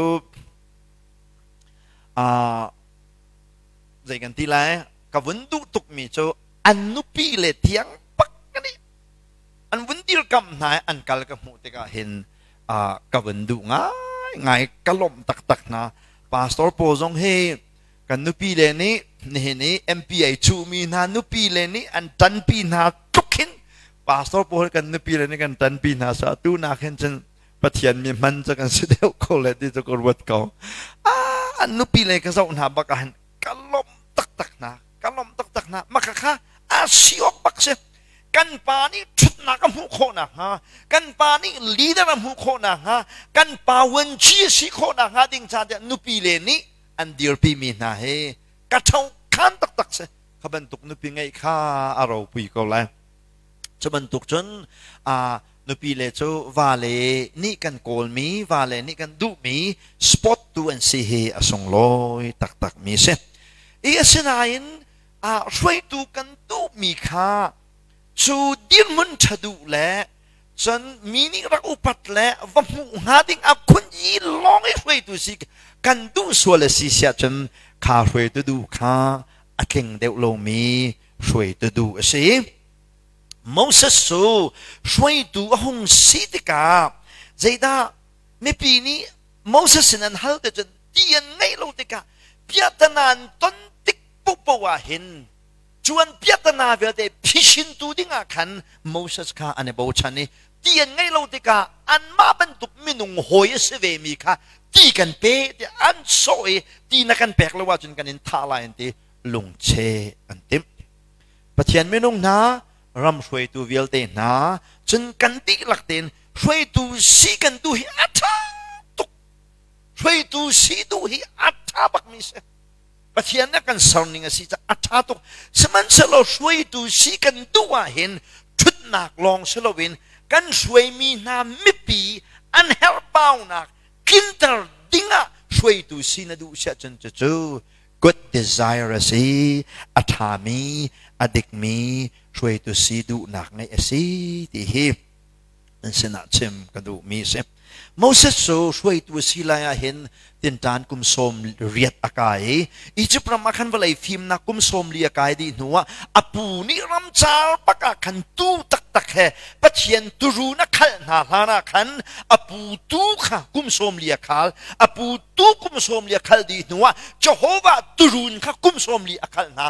อ่าใจกันทีไรกับวันดูตุกมีจูอันนุปีเลเทียงปักกันนี่อันวันดีกำนายอันกัลกับมุติกาเห็นอ่ากับวันดูง่ายง่ายกลมตักตักนะพาสตอร์โพซงเฮกันนุปีเลนี้นี่นี่เอ็มพีไอชูมีนานุปีเลนี้อันตันปีนาทุกขินพาสตอร์โพกันนุปีเลนี้กันตันปีนาสาธุนาเห็นจันปะเทียนมีมันจะกันเสด็จโคเลติจะกรวดเขาอ่าอันนุปีเลกันสาวนาบักกันกลมตักตักนะกลมตักตักนะมักค่ะอาชีวบักเสกันปานี่ชุดนักมุขโคนะฮะกันปานี่ลีดเดอร์มุขโคนะฮะกันปาวันชีสิโคนะฮะดิ่งชาเดนุปีเลนี่อันเดียร์ปีมีนาเฮกระเช้าขันตักตักเสขบันตุกนุปีไงข้าอารมณ์ปีก็แล้วจะบันตุกจนอ่านุปีเลโจวาเลนี่กันโกลมีวาเลนี่กันดูมีสปอตดูอันซีเฮอสงลอยตักตักมีเสอีเอสนายนอ่าช่วยดูกันดูมีค่าจูดินมันชดูแลจนมีนิรักอุปัตแลว่ามูหาดิ่งอาคุณยีลองให้ช่วยดูสิกันดูส่วนละสิเสียจนข้าช่วยดูข้าอัดเก่งเดวโลมีช่วยดูสิโมเสสช่วยดูหงสิติกาใจดาไม่ปีนี้โมเสสนั้นฮัลเดจนเตียนไงโลติกาเพียตนานต้นติกปุปวาเห็นจวนเปียตนาเวลเดพิชินตูดิ่งอาคันโมเสสข้าอันเนบชันนี่เตียนไงโลติกาอันมาบรรทุกมินุงหอยเสเวมีค่ะตีกันเปเดอันโซเอตีนักันแปลกเลยว่าจนกันอินทาลายอันตีลงเชอันติมปะเทียนมินุงนะรำช่วยตัวเวลเดนะจนกันตีหลักเดนช่วยตัวสีกันดูฮิอัฐาตุกช่วยตัวสีดูฮิอัฐาบักมิเสปะเทียนนักกันสอนนิงสิจะอัฐาตุกสมันสโลช่วยตัวสีกันดูว่าเห็นชุดนักลองสโลวินกันช่วยมีนามิปีอันเฮลเบานักกินตรดิ้งอ่ะช่วยตัวสีนดูเสียจนจะจู good desire สิอัฐามีอดิกมีช่วยตัวสีดูหนักในสิที่เฮนั่นสินะชิมกันดูมีเสโมเสสช่วยตัวสีลายเห็นตินจานกุมสมเรียดอากาศอีจิปรมาคันวลัยฟิมนักกุมสมเรียกายดีนัวอปูนี่รำจาร์ปะกะคันตูตักตักแห่ปัจเจียนตุรูนักขันนาลานาคันอปูตูค่ะกุมสมเรียกาลอปูตูกุมสมเรียกาลดีนัวเจโฮวาตุรูนค่ะกุมสมเรียกาลนา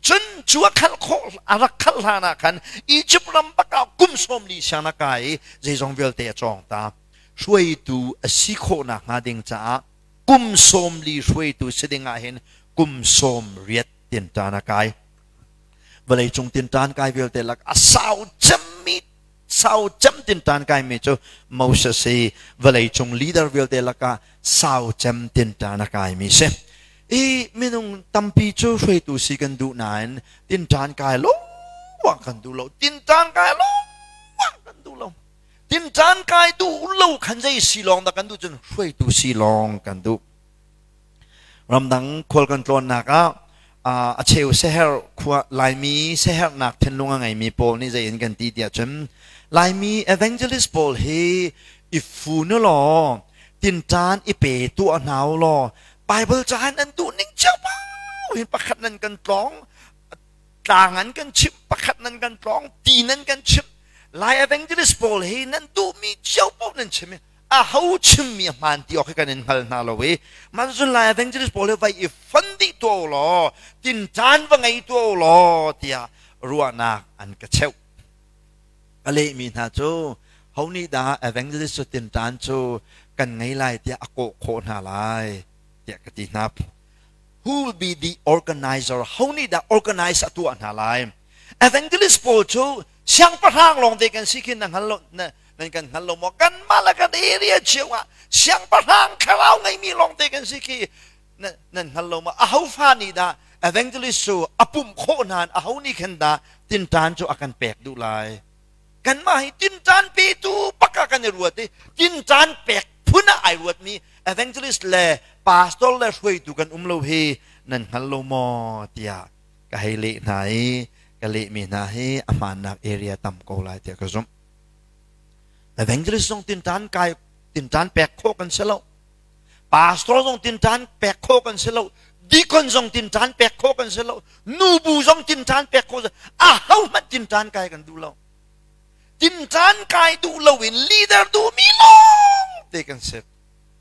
จนจัวขัลโคอารักขัลลานาคันอียิปต์รำบักเอากุมสมลีชานากายเจจงเวลเตจองตาช่วยดูสิโคนักงาดิงจ้ากุมสมลีช่วยดูสิดิงาเห็นกุมสมเรียดตินตานากายเวลาจงตินตานกายเวลเตลักอาสาวจำมิสาวจำตินตานกายไม่จูมูเสสเวลาจงลีดเดอร์เวลเตลักอาสาวจำตินตานกายมิเสอีมินุงตัมปีจูช่วยดูสิกันดูนานตินตานกายโลว่ากันดูโลตินตานกายโลว่ากันดูโลตินตานกายดูโลขันใจสีลองตะกันดูจนช่วยดูสีลองกันดูรำดังควอลกันตรอนนักอ่ะอาเชลเซฮร์ขวาลายมีเซฮร์นักเทนลุงไงมีโปนี่จะเห็นกันตีเดียจนลายมีเอเวนเจลิสโปลเฮอิฟูนลอตินจานอิเปตัวหนาวลอไบเบิลจานนั้นดูนิ่งเจ้าเป้าเห็นประคัดนั้นกันตรองต่างนั้นกันชิมประคัดนั้นกันตรองตีนั้นกันชิมลายเอเวนเจลิสโปลเฮนั้นดูมีเจ้าเป้านั้นชิมอาเขาชิมมีมันที่ออกกันในฮัลนาลเวมันสุดลายเอเวนเจลิสโปลเฮไปอีฟันดีตัวลอตินจานว่าไงตัวลอที่รัวนักอันกระเช้าอะไรมีนะโจเขานี่ดาเอเวนเจลิสตินจานโจกันไงไล่ที่อโกโคนาไล่ที่กตินับ who will be the organizer เขานี่ดา organize ตัวนาไล่เอเวนเจลิสโปลโจเสียงประทางลงเด็กันสิกินนั่งฮัลโหลนั่นกันฮัลโหลมอกันมาแล้วกันเอเรียเชียวว่าเสียงประทางคาราวไงมีลงเด็กันสิกินั่นนั่นฮัลโหลมาเอาฟานี่ดาเอเวนเจลิสโจอปุ่มโคนานเอานี่กันดาตินจานโจอากันแปลกดูไลกันมาให้ตินจานปีตูปักกันในรวดดิตินจานแปลกพุน่าไอรวดมีเอเวนเจลิสเล่ปาสตอร์เล่ช่วยดูกันอุ้มเราเฮนั่นฮัลโหลมอเตียก็ให้เละไหนก็เละมีไหนอามานักเอเรียต่ำกว่าไรเตียก็สมเอเวนเจลิสต้องตินจานกายตินจานแปลกโคกันเสียแล้วปาสตอร์ต้องตินจานแปลกโคกันเสียแล้วดีคนส่งตินจานแปลกโคกันเสียแล้วนูบูส่งตินจานแปลกโคกันอ้าวมันตินจานกายกันดูแล้วตินจานกายดูเราวินลีดเดอร์ดูมีลงเด็กกันเสร็จ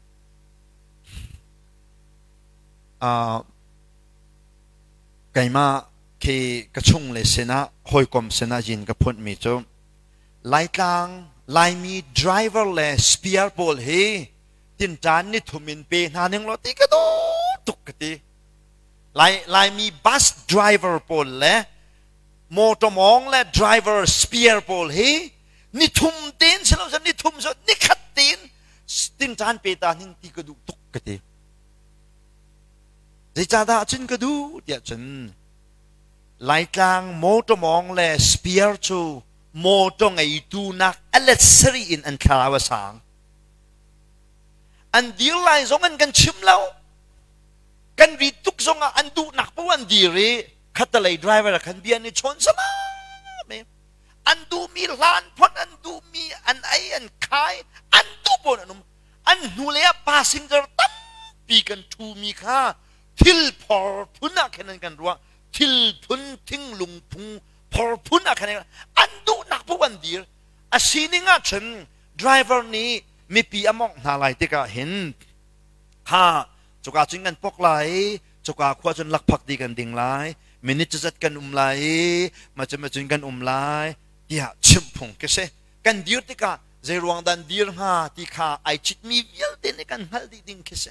อ่าไก่มาเคกระชงเลยเสนาหอยกลมเสนาจินกระพุนมีโจไล่ตังไล่มีดรเวอร์เลยสเปียร์บอลเฮตินจานนี่ทุ่มินเปนาหนึ่งรถตีกระโดดตุกกติไล่ไล่มีบัสดรเวอร์บอลเลยมอเตอร์มองและดรเวอร์สเปียร์บอลเฮนี่ทุ่มเต้นฉันเราจะนี่ทุ่มสุดนี่ขัดเต้นตินจานเปตาหนึ่งตีกระดูตุกกติจะจ่าดาจินกระดูเดียจันไล่กลางมอเตอร์มองและสเปียร์จูมอเตอร์ไงดูนักเอเลสซีอินอันคลาวสังอันดีไลน์ส่งกันกันชิมแล้วกันรีทุกส่งอันดูนักเพราะวันดีเรขัดเลยดรเวอร์คันเบียนี่ชนสมาอันดูมีลานพนอันดูมีอันไออันขายอันดูบนอันนุ่มอันนูเลียพาสิงเกอร์ตั้มปีกันทูมีค่าทิลพอพุนอะแค่นั้นกันรัวทิลพุนทิ้งลุงพุงพอพุนอะแค่นั้นอันดูนักพวันดีอาศีนิงะฉันดรเวอร์นี้มีปีอมองนาไลติกาเห็นข้าจุกอาจิงกันปกไหลจุกอาขวาจนลักพักดีกันดิ่งไหลมินิจจัดกันอุ้มไหลมาจะมาจิงกันอุ้มไหลที่หาชิมพงก็เสกันดีร์ติกาเจรวงดันดีร์ฮาที่ข้าไอชิดมีเวียลเดนกันฮัลดีดิ่งก็เส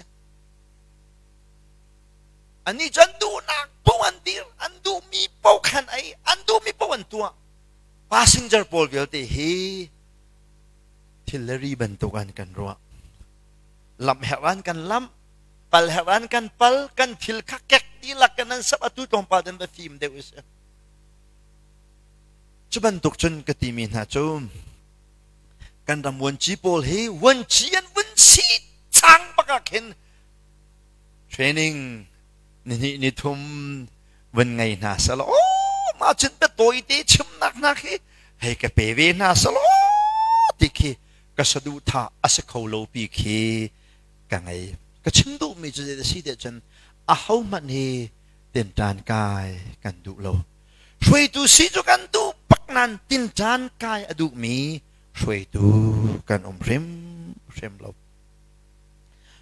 อันนี้จันดูนักปวันดีร์อันดูมีปวกันไออันดูมีปวันตัว passenger พอลเวียลเดเฮทิลเลอรี่บรรทุกันกันรัวลำเหรันกันลำปัลเหรันกันปัลกันทิลคักแกกดีลักกันนั้นสับตุตองปาดันแบบฟิล์มเดวิสจุบันตุกจนกติมีนาจูกันดำวันจีโพลเฮวันจีอันวันชีช่างปากเข็นเทรนนิ่งนี่นี่นี่ทุ่มวันไงนาสละโอ้มาจนเป็นตัวอีเดชิมนักนักเฮ้กับเปเวนาสละติคีก็สะดุดท่าอาศัยเขาโลปีคีกันไงก็ชิมดูมีจุดเด่นสิเดจันอาเขามันเฮเดินทางกายกันดูโลช่วยดูสิจุกันดูปักนันตินจานกายอดูมีช่วยดูกันอมเร็มเร็มเรา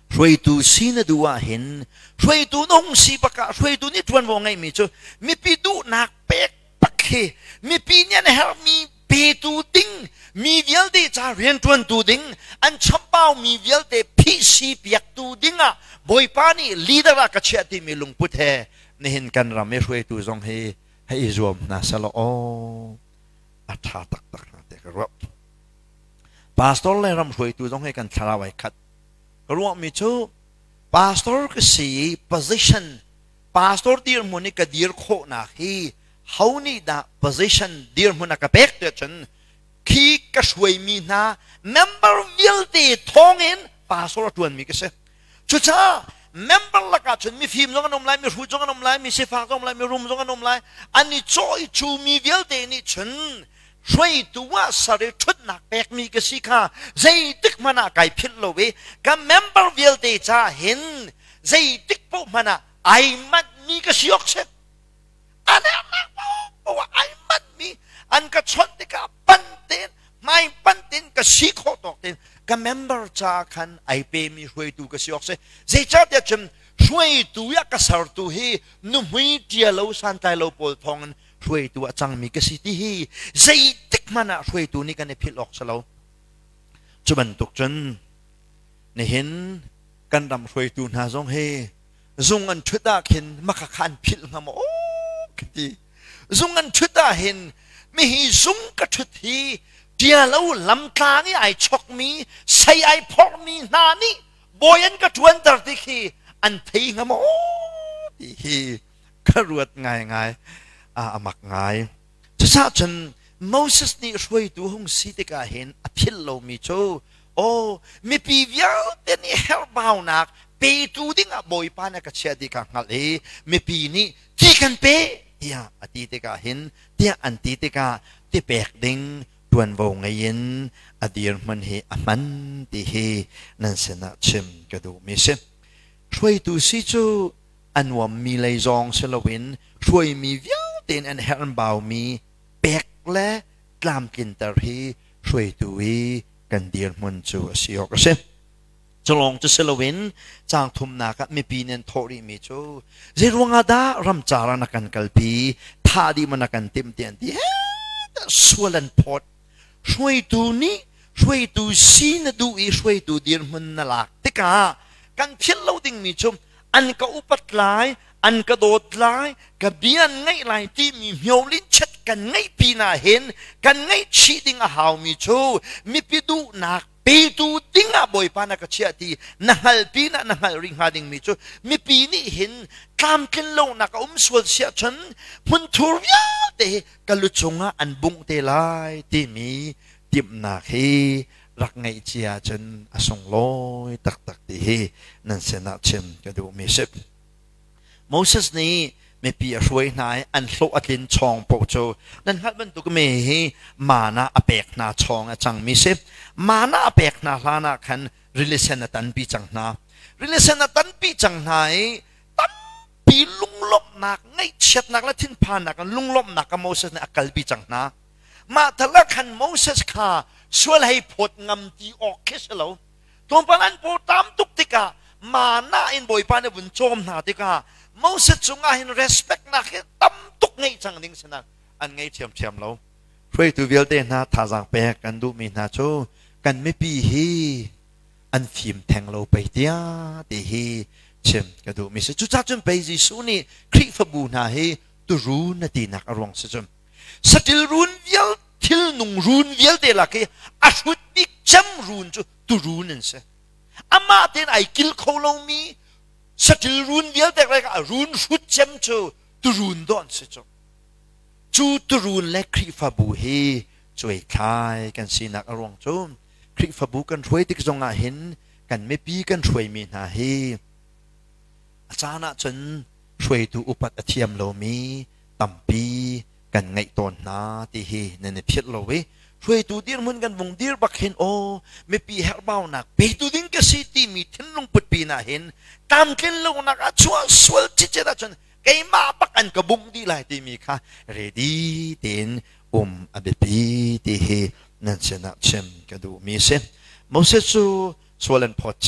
ช่วยดูซีนดูว่าเห็นช่วยดูน้องสีปากกาช่วยดูนี่ทวนวงไงมีจูมีปีดูนักเป็กปักเคมีปีเนี่ยนะฮะมีเปตูดิ้งมีเวลเดจ่าเรียนทวนตูดิ้งอันชับเป้ามีเวลเดพิซีเปียกตูดิ้งอ่ะบอยปานี่ลีดรักเชียที่มีลุงพุทธเฮนี่เห็นกันเราไม่ช่วยดูทรงให้ให้อิจวมนะสโลโออัฐาตักตักนะเด็กรู้พาสตอร์เลยรำช่วยดูทรงให้กันทราไว้ขัดรู้มิจูพาสตอร์ก็สี position พาสตอร์ดีร์มุนิกดีร์โคนาฮีเขานี่ด่า position ดีร์มุนักเป็กเดือดจนคีก็ช่วยมีนะ member วิลตีทองเงินพาสตอร์ทวนมีก็เสชุดช้า member ละกันจนมีฟิล์มจงกันนมไลมีรูจงกันนมไลมีเซฟาจงกันนมไลมีรูมจงกันนมไลอันนี้จอยจูมีวิลตีนี่ฉันช่วยตัวสารชุดนักแบกมีกสิค่ะใจตึกมันอะไก่พิษโลเวกับ member วิลตีจ้าเห็นใจตึกปุ๊บมันอะไอ้มันมีกสิยกเสอันนี้นักบอกว่าไอ้มันมีอันก็ชนที่กับปันเต็นไม่ปันเต็นก็สิโคตกเต็นกับ member จ้าคันไอ้เปมีช่วยตัวกสิยกเสใจจ้าเดี๋ยวจำช่วยตัวยากสารตัวให้นุ่มไม่เดียวเราสันใจเราปวดท้องช่วยตัวจังมีกสิทธิใจติกมันอะช่วยตัวนี้กันในพิษออกซะแล้วจุบันตุกจนในเห็นกันดำช่วยตัวหาจงเฮจงอันชุดตาเห็นมักขันพิษงามโอ้กตีจงอันชุดตาเห็นไม่หิจงกระชุดทีเดียวเราลำตานี่ไอชกมีใส่ไอพอมีนานี่บอยันกระชวนตัดที่ขีอันทีงามโอ้ที่กระรวดง่ายง่ายอามักง่ายจะทราบจนโมเสสนี่ช่วยดูหงสีติกาเห็นอภิลโลมิโจโอ้มีปีเวียวเดนี่เฮลบาวนักเปตูดิ้งอ่ะบอยปานักเชียดิกังฮัลเอมีปีนี้ที่กันเปเดียอดีติกาเห็นเดียอันติติกาที่เปกดิ้งดวนวงเงินอดีตมันเฮอมันที่เฮนั่นเสนาชิมกระดูมิเซช่วยดูสิจูอันว่ามีเลยจองเซลวินช่วยมีเวียวเต็นอันเฮร์นบาวมีเปกและกลามกินตารีช่วยดูกันเดียร์มันจูสิออกเซจะลองจะเซลวินจางทุมนักมีปีนันทอริมิจูเจรวงอาดารำจารานักันกัลปีท่าดีมันนักันเต็มเตียนที่เฮ้สวลันพอดช่วยดูนี่ช่วยดูซีนดูอีช่วยดูเดียร์มันนลักติกากันเพี้ยนเราดิ่งมิจูอันก็อุปัตลายอันก็โดดลายกับเบียนไงลายที่มีเหี่ยวลิ้นชัดกันไงปีนาเห็นกันไงชีดิ่งอาหาวมิจูมีปีดูนักปีดูดิ่งอาบอยปานักเชียตีนักลปีนักนักริงหาดิ่งมิจูมีปีนี้เห็นตามกันลงนักอุ้มสวดเสียฉันพุนทุรยาเตะกัลุจงอาอันบุงเตลายที่มีติมนาเฮรักไงเจียจนอสงลอยตักตักที่เฮนั่นเสนาเชมกระดูมิเซปโมเสสนี้ไม่ปีช่วยนายอันโลอัดลินชองโปโจนั่นฮัดมันตุกเมฮีมานาอเปกนาชองจังมิเซปมานาอเปกนาลานาคันริเลเซนตันปีจังนาริเลเซนตันปีจังไหนตันปีลุงลบนักไงเช็ดนักและทิ้นพานักลุงลบนักกับโมเสสในอากาศปีจังนามาทละคันโมเสสขาช่วยให้พดงำตีออกเคสแล้วตรงปนันโปตามตุกติกามาหน้าอินบอยปานบุญโจมนาติกาโมเสสจงอาหิน respect นักตั้มตุกไงจังดิ้งสนักอันไงเทียมเทียมเราช่วยตัวเวลเดนาทาจังเปกันดูมีนาโจกันไม่ปีฮีอันฟิมแทงเราไปเดียดีฮีเชมกันดูมีสิจุดจัดจนไปจิสุนี่คริฟบูนาฮีตุรูนตีนักอารมณ์สิจมสติลรูนเวลทิลนุงรูนเวลเดลักอาชุดดิจำรูนจูตุรูนนั่นสิอามาเต็นไอกิลโคโลมีสติลรูนเวลเดลักรูนชุดจำจูตุรูนดอนสิจูจูตุรูนและคริฟบูเฮช่วยคลายกันสินักอารมณ์จูคริฟบูกันช่วยติกจงอาเห็นกันไม่ปีกันช่วยมีนาเฮอาจารย์จนช่วยดูอุปัตเทียมโลมีตัมปีกันไงตอนนาที่เฮนั่นเนี่ยพิษเราเว้ช่วยดูดีร์มันกันวงดีร์บักเห็นโอไม่ปีเฮร์บ้านักไปดูดิ้งก็สิที่มีทิ้งลงปุดปีน่าเห็นตามกินลงนักชัวสวลจิตเจตจนไก่มาปักอันกระบุงดีหลายที่มีค่ะเรดี้เต็นอุมอเบปีที่เฮนั่นเสนาเชมกระดูมีเส้นโมเสสูสวลันพอจ้า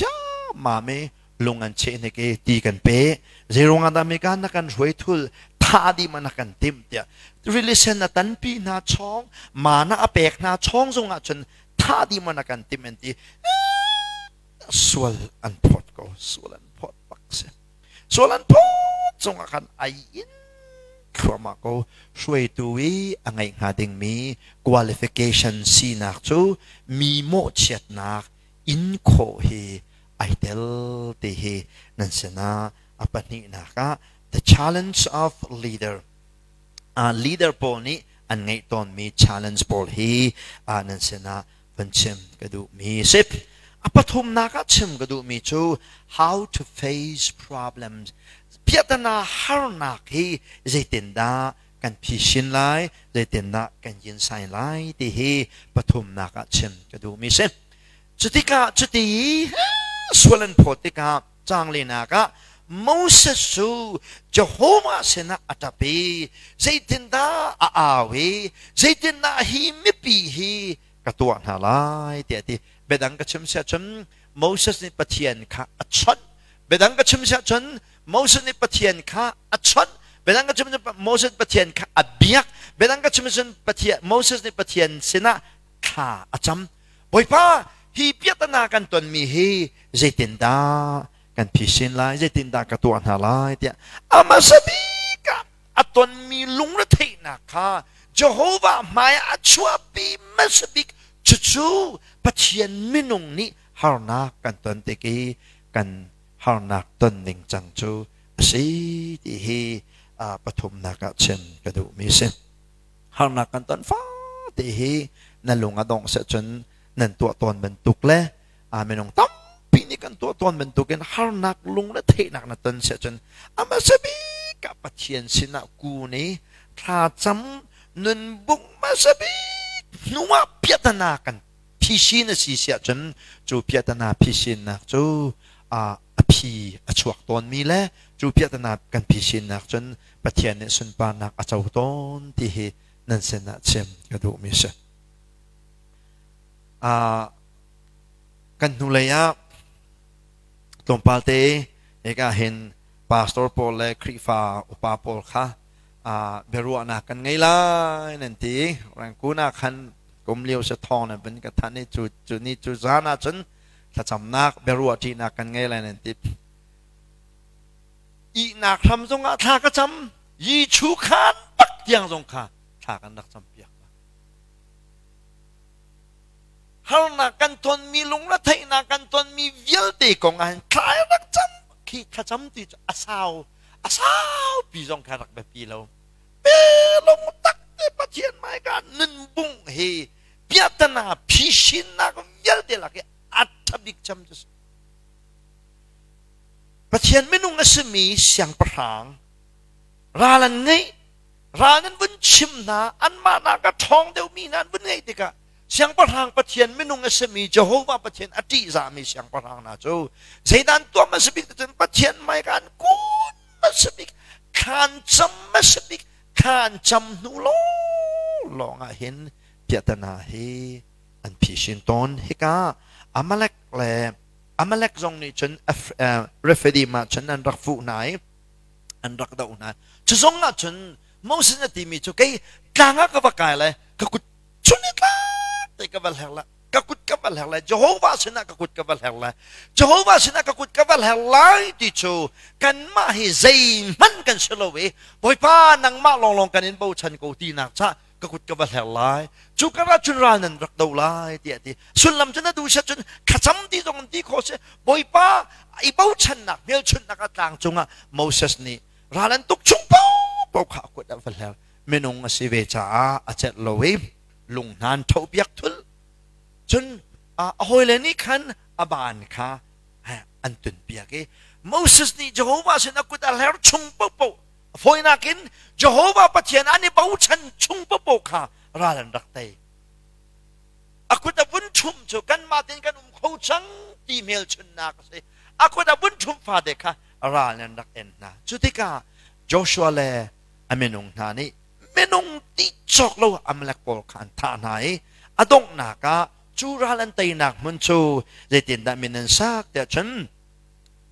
มาไม่ลงอันเชนเกตีกันเป๊ะเรื่องงานดำเนินการนักการช่วยทุลท่าดีมันนักการเต็มเดียริลิเซนนัตันปีนาช่องมาหน้าเปกนาช่องทรงอาจนท่าดีมันนักการเต็มตีสวลอันพอดก็สวลอันพอดปักเสสวลอันพอดทรงอาการไออินครัวมาก็ช่วยตัวเองอังไงหาดึงมี qualification สีนักจูมีโมเชียดนักอินโคเฮไอเดลเตเฮนั่นเสนาอปันนี้นะคะ the challenge of leader อ่า leader ปอนี้อันไงตอนมี challenge ปอเฮอ่านั่นเสนาฟันเชมกระดูมีสิบอปฐมนักเชมกระดูมีจู how to face problemsเพียรนาฮาร์นักเฮใจเต็นดากันพิชินไลใจเต็นดากันยินไซไลที่เฮปฐมนักเชมกระดูมีสิบจุดที่กาจุดที่ส่วนพอติกาจางเลนักโมเสสจะโฮมาเสนาอัตเปใจเต็นดาอาอาเวใจเต็นดาฮีมิปีฮีกระตัวนาไลเดียที่เบดังกระชมเสียจนโมเสสนี่ปะเทียนค่ะอัชนเบดังกระชมเสียจนโมเสสนี่ปะเทียนค่ะอัชนเบดังกระชมเสียโมเสสปะเทียนค่ะอับยักเบดังกระชมเสียปะเทียนโมเสสนี่ปะเทียนเสนาค่ะอาจำบ่อยป้าฮีเปียตนากันตนมีฮีเจตินดากันพิชินไลเจตินดากระตัวหาไลเดียอามาสบิกะอัตนมีลุงระเทนักค่ะเจโฮวาหมายอัชวาปีมาสบิกจุจูปะเทียนมินุงนี้ฮาร์นักกันตนเตกีกันฮาร์นักตนหนึ่งจังจูสีที่ฮีอาปฐมนักเชนกระดูมีเส้นฮาร์นักกันตนฟ้าที่ฮีนั่นลุงอดองเสจนนั่นตัวตนเป็นตุกเล่อาไม่นองตั้มปีนี้กันตัวตนเป็นตุกกันฮาร์นักลุงและเทนักนั่นตนเสจนอามาสบิกับปะเทียนสินะกูนี้ถ้าจำนุนบุกมาสบินัวเพียรนากันพิชินสิเสียจนจูเพียรนาพิชินนะจูอาพีอชวกตนมีแล้วจูเพียรนากันพิชินนะจนปะเทียนเนี่ยสุนปานักอาจารย์ตนที่เฮนั่นเสนาเชมกระดูมิเชอ่ากันทุเลยะตรงปาเตเอกเห็นพาสตอร์พอลและคริฟาอุปาพอลค่ะอ่าเบรัวนักกันไงล่ะนั่นทีรังกูนักขันกลมเลี้ยวสะท้อนนั่นเป็นกระทานนี่จุดจุดนี้จุดจานาจนถ้าจำนักเบรัวที่นักกันไงล่ะนั่นทีอีนักทำทรงอาทาก็จำยีชูขานปักยังทรงขาทากันนักจำเปียกฮาร์นักกันตนมีลุงละเทนักกันตนมีเวียลเตกงานคลายนักจำขี้ขจำที่อาสาวอาสาวปีจงขารักแบบปีเราเปลงตักเตปะเทียนไม้กันนึนบุงเฮเปียตนาพิชินนักเวียลเตลักอัตบิกจำจุดปะเทียนไม่นุ่งกระมีเสียงประหางราลันไงรานั้นวุ่นชิมนาอันมานักทองเดียวมีนั้นวุ่นไงติกะเสียงประหางปะเทียนไม่นุ่งสมีเจโฮวาปะเทียนอดีสามีเสียงประหางนะจูเจดันตัวมัสบิกจนปะเทียนไม่กันกูมัสบิกขานจำมัสบิกขานจำนูโลลองเห็นเพียตนาเฮอันพิชินตอนเฮกาอามาเล็กแลอามาเล็กจงนี่ฉันเอ่อเรฟดีมาฉันอันรักฟูนายอันรักดาวนาจะจงอ่ะฉันมองสิ่งที่มีจุกไอ้กลางก็ว่าไกลเลยก็กุชุนิตละแต่ก็ว่าแหละก็กุดก็ว่าแหละเจโฮวาสนะก็กุดก็ว่าแหละเจโฮวาสนะก็กุดก็ว่าแหละที่ชูกันมาให้ใจมันกันเฉลยบ่อยป้านังมาลองลองกันอินบ่ฉันกูตีนักซะก็กุดก็ว่าแหละจุกระจุนรานันรักดาวไล่เดียดีสุนลำจะน่าดูชัดจนขจำที่ตรงที่โคเสบ่อยป้าไอ้บ่ฉันนักเมียชุนนักต่างจงอ่ะโมเสสนี่ราลันตุกชุบเป้าเป้าขากุดเอาแล้วเมนงสิเวจ้าอาจจะลอยลุงนานทบยักทุลจนอ่าโฮเลนี่ขันอบานค่ะอันตุนเปียกโมเสสนี่เจโฮวาสนักกุดแล้วชุงเป้าเป้าฟอยนักินเจโฮวาปะเทียนอันนี้เป้าฉันชุงเป้าเป้าค่ะราลันรักเตยอากุดวุ่นชุมจูกันมาตินกันอุ้มเขาจังตีเมลชุนนักสิอากุดวุ่นชุมฟาเดค่ะราลันรักเอ็นนะจุดที่กาโจชัวเล่อเมนงนานี่เมนงติจอกโลอเมลักปอลขันท่าไหนอดงนักจูราลันเตยนักมันจูเจตินดามินันซักแต่ฉัน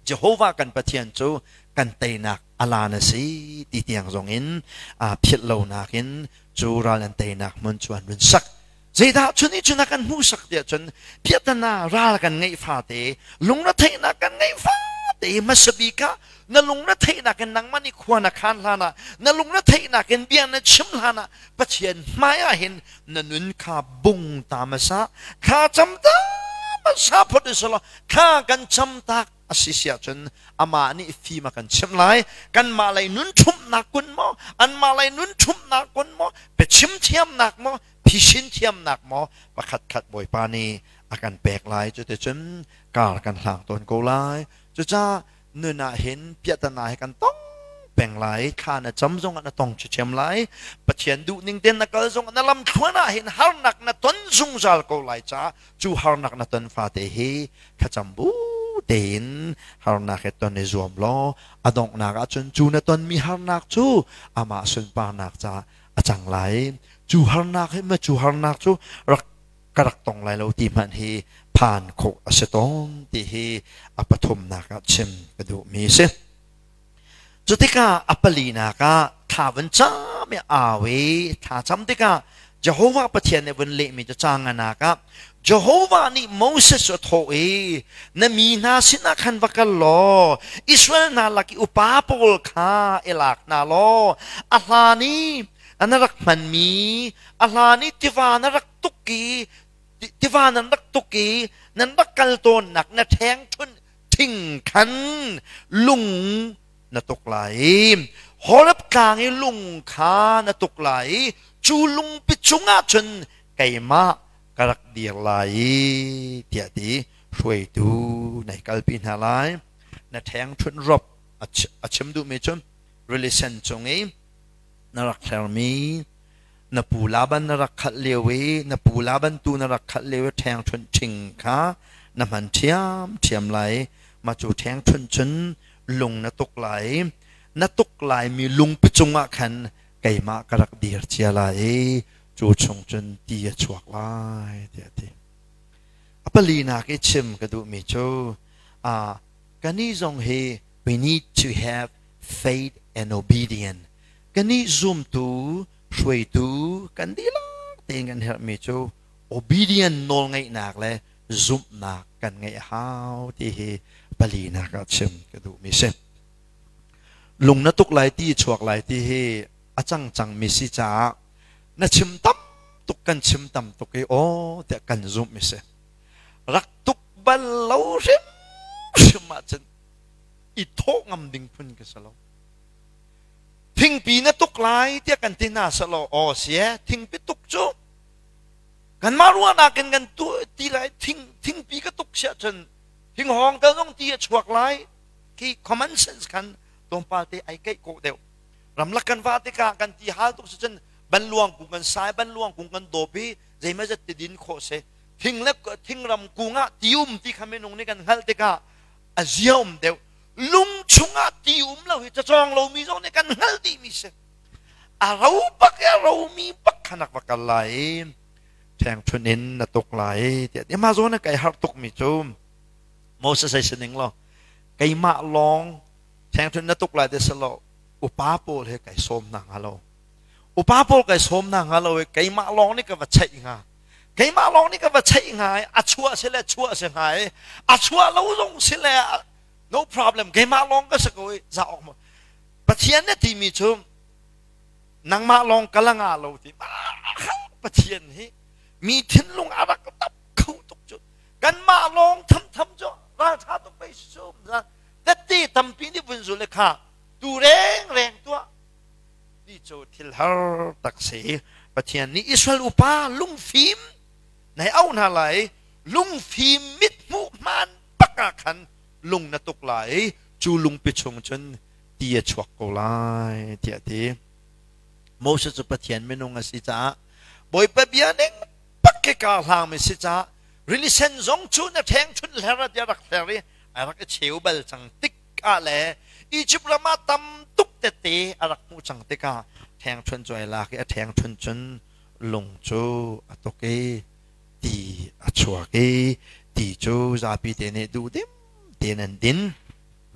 เยโฮวากันปะเทียนจูกันเตนักอาลานะสีตีเตียงจงอินอาพิดโลนักอินจูราลันเตนักมันชวนรุนสักเจดาชุนี้ชุนักันมูสักเดียจนเพียตนาราลกันไงฟ้าเตลุงระเทนักกันไงฟ้าเตมัสบีกะนั่นลุงระเทนักกันนังมันนี่ควรนักขันลานะนั่นลุงระเทนักกันเบียนนัชิมลานะปะเทียนไม่เห็นนั่นนุนข้าบุงตามมาซะข้าจำตามาซาพอดีสละข้ากันจำตาอาศิเสียจนอามานี่ฟีมากันชิมไลกันมาเลยนุนชุมนักกุนมออันมาเลยนุนชุมนักกุนมอไปชิมเทียมนักมอพิชินเทียมนักมอประคัดขัดบ่อยปานีอาการแปลกหลายจุดจนการกันหางตนโกไลจุดจ้าเนื้อหนาเห็นเพียตนาให้กันต้องแบ่งหลายข้านะจำทรงอันต้องเชื่อมหลายปะเทียนดูนิ่งเด่นนักก็ทรงอันลำชวนเห็นฮาร์นักนะตนทรงจัลโกไลจ้าจูฮาร์นักนะตนฟาเตฮีขจำบูเด่นฮาร์นักตนในรวมล้ออดงนักจนจูนะตนมีฮาร์นักจูอามาสุนปานักจ้าอาจังไหลจูฮาร์นักให้มาจูฮาร์นักจูรักกระดักตรงไหลเราตีมันฮีผ่านโคอสตอนที่ฮีอปฐมนักชิมกระดูมีเสจุดที่ก้าอัปลีนักท้าวันจ้าไม่อาเวท้าจำที่ก้าเยโฮวาประเทศในวันเละมีจะจางนักเยโฮวานี่โมเสสโทเอนั่นมีนาสินักขันวักลออิสราเอลนาลักอุปาปอลข้าเอลักนาลออัลลานี่อันรักมันมีอัลลานี่ที่ว่านรักตุกีที่ว่านั้นรักตุกีนั้นรักกัลโตนหนักนะแทงทุนทิ้งขันลุงนะตกไหลหอรับกลางให้ลุงขานะตกไหลจูลุงปิจุงอาชนไก่มากระกเดียร์ไหลเดียดีช่วยดูในกัลปินหาไลนะแทงทุนรบอาชิมดูไม่ชมเรลิเซนจงเองนรักแคลมีนปูลาบันนรักขัดเลวเนปูลาบันตูนรักขัดเลวแทงชนชิงข้านมันเทียมเทียมไหลมาจูแทงชนชนลงนตกไหลนตกไหลมีลุงปิจงอาขันไก่มากระกเดียร์เจียไหลจูชงจนตีชวกไหลเดียดีอัปลีนักชิมกระดูมิโจอ่ากันนี้ทรงเฮ we need to have faith and obedience กันนี้ซุ่มตูช่วยดูกันดีละเตียงกันเฮมิโจ obedient นอลไงนักเลยซุ่มนักกันไงฮาวที่เฮปลีนักชิมกระดูมิเซลุงนัตุกไหลที่ชวกไหลที่เฮอาจังจังมิสิจ้านัชิมตั้มตุกกันชิมตั้มตุกเอโอแต่กันซุ่มมิเซรักตุกบัลลาวชิมชิมมาจันอีโทงำดิ่งพุ่นกันสโลทิ้งปีนัตุกไหลที่กันที่น่าสโลโอเสียทิ้งปีตุกจูกันมารัวนักกันกันตัวที่ไหลทิ้งทิ้งปีก็ตุกเสียจนทิ้งห้องแต่ต้องตีชวกไหลที่ common sense กันตรงปาเตไอเกโกเดียวรำลักกันว่าที่กากันที่หาตุกเสียจนบรรลวงกุกันสายบรรลวงกุกันโดบีใจไม่จะติดดินโคเสทิ้งเล็กทิ้งรำกุงะติอุมที่ขมิ้นงนี่กันฮัลติกาอาเซียมเดียวลุงชงะติอุมเราจะจองเรามีจองนี่กันฮัลติมิเสอาเราปักเรามีปักขนักปักอะไรแทงชนินนตกไหลเดี๋ยวมาโซนไก่ฮาร์ตุกมิจูมโมเสสเซนิงเราไก่มาลองแทงชนนตกไหลเดสโลอุปาโปลให้ไก่ส้มนางฮาโลอุปาโปลไก่ส้มนางฮาโลไก่มาลองนี่ก็ว่าใช่ไงไก่มาลองนี่ก็ว่าใช่ไงอาชัวเสร็จชัวเสียหายอาชัวเราลงเสร็จ no problem ไก่มาลองก็สักวันจะออกมาปะเทียนเนี่ยที่มีชมนางมาลองกำลังอาเราที่ปะเทียนที่มีทิ้นลงอารักก็ตับเข้าตกจุดกันมาลองทำทำจ้ะราชาต้องไปชมนะแต่ที่ทำปีนี้เป็นสุดเลยค่ะดูแรงแรงตัวที่โจทิลฮาร์ตักเสียประเทศนี้อิสราเอลอุปาลุงฟิล์มในเอาหน้าไหลลุงฟิล์มมิดมุมันปักขันลุงนัตุกไหลจูลุงปิชงจนเตียชวกโกไลเตียทีโมเสสประเทศไม่นงอาศิจ้าบอยเปียนเองปักเกกาลางไม่ศิจ้าริลิเซนซงชุนแทงชุนเลระเดียรักเลรีอารักเชียวเบลจังติกอะไรอีจิปต์มาตำตุกเตเตอารักมูจังติกาแทงชนจอยลากแทงชนชนลงจูอตเกตีอชัวเกตีจูจาปีเตเนดูดิมเตนันดิน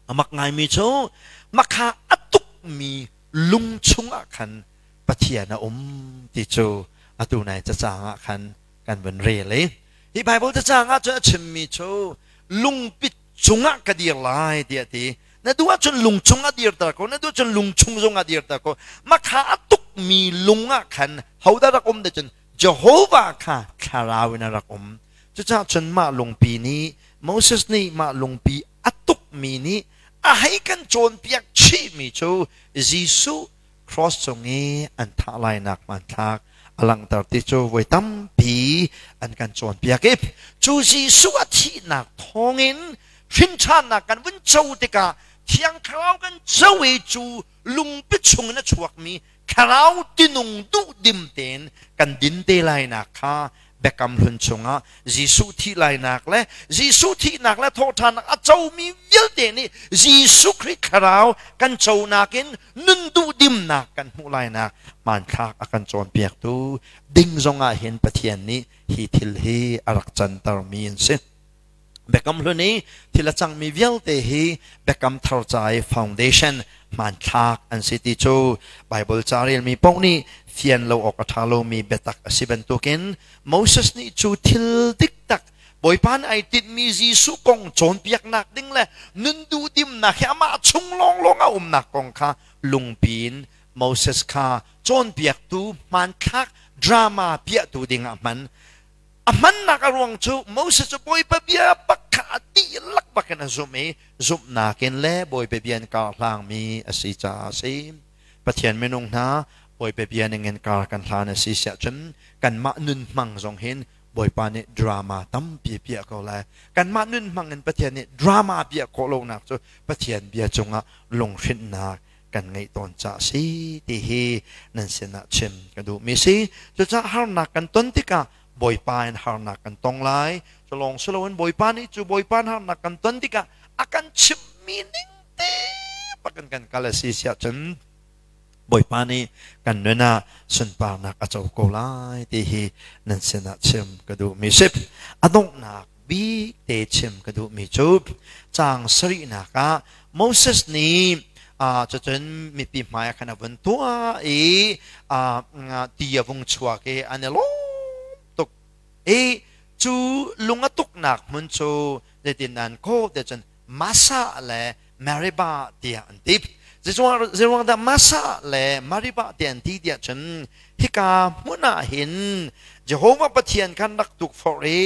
มักไงมีโชมักขาอัตุกมีลุงชุงอาคันปะเทียนะอมติโจอตูไหนจะจางอาคันกันบนเรเลยที่ไบเบิลจะจางอาจะชิมมีโชลุงปิดชุงอากระเดียร์ลายเดียทีนั่นดูว่าจนลุงชุงอเดียร์ตะโกนั่นดูจนลุงชุงจงอเดียร์ตะโกมักขาอัตุกมีลุงอาคันเขาได้รักอมเดจนเยโฮวาค่ะคาราวินารักอมจะจ้าจนมาลงปีนี้โมเสสนี่มาลงปีอัตุกมีนี้อาให้กันโจนเปียกชีมีโจยิสุครอสตรงนี้อันท่าลายนักมันทักอลังตัดที่โจไว้ตั้มปีอันกันโจนเปียกเอฟจูยิสุอาทินักทองอินชินชานักกันวันโจติกาเที่ยงคราวกันเจ้าเวจูลุงปิชงนัชวกมีคราวตินุงดูดิมเตนกันดินเตลายนักค่ะเบกำลุนชงอ่ะยิสุที่ลายนักและยิสุที่นักและโทษานักเจ้ามีเยอะเดนี่ยิสุคริสคราวกันเจ้านักินนุนดูดิมนักกันหูลายนักมันคากกันโจนเปียกตูดิ้งจงอ่ะเห็นปะเทียนนี้ฮีทิลเฮอรักจันตารมีนเซเบกำลุนนี้ที่ละจังมีเวลเตฮีเบกำทารใจฟาวเดชั่นมันคากอันสิติโจไบเบิลจารีลมีปงนี้เทียนเราออกทาโลมีเบตักสิบันตุกินโมเสสนี่จูทิลดิกตักบอยปานไอติดมีจีสุกงโจนเปียกหนักดิ้งเลยนุนดูดิมนักแค่มาชุงลองลองเอาอุ้มหนักกองค่ะลุงปีนโมเสสค่ะโจนเปียกตูมันคักดราม่าเปียกตูดิ้งอ่ะมันอ่ะมันนักรวงจูโมเสสบอยเปียปักขาดีลักบักนะซุมเอซุมนักเนเล่บอยเปียนกาลางมีอสิจาซิมปะเทียนเมนงนาบอยเปียนเงินการกันทานสิเสียจนกันมานุนมังจงเห็นบอยปานเนี่ยดราม่าตั้มเปียเปียก็เลยกันมานุนมังเงินปะเทียนเนี่ยดราม่าเปียก็ลงนักจนปะเทียนเบียจงอ่ะลงชิ้นนักกันไงตอนจะสิที่เฮนั่นเสนาเชมกันดูมีสิจะจะหาหนักกันต้นที่กะบอยปานหาหนักกันตรงไลจะลองสโลว์บอยปานนี่จูบอยปานหาหนักกันต้นที่กะอากันชิมมีนิ่งเตปะกันกันกาลสิเสียจนบอยปานี่กันเนื้อนาสุนปานักอาจจะโกลายที่ฮีนันเสนาเชมกระดูมีสิบอดงนักบีเตเชมกระดูมีจูบจางสรีนักะโมเสสนี่อ่าจะจนมีปีหมายขนาดวันตัวเออ่าตีวงชัวเกอันนี้ล้ตกเอจูลุงตุกนักมันจูเดตินันโคเดจนมาซาและมาริบาเตียอันติบZirwang zirwang da masa le mariba tian ti dia chen hika muna hin Jehovah pathian kan rak tuk fore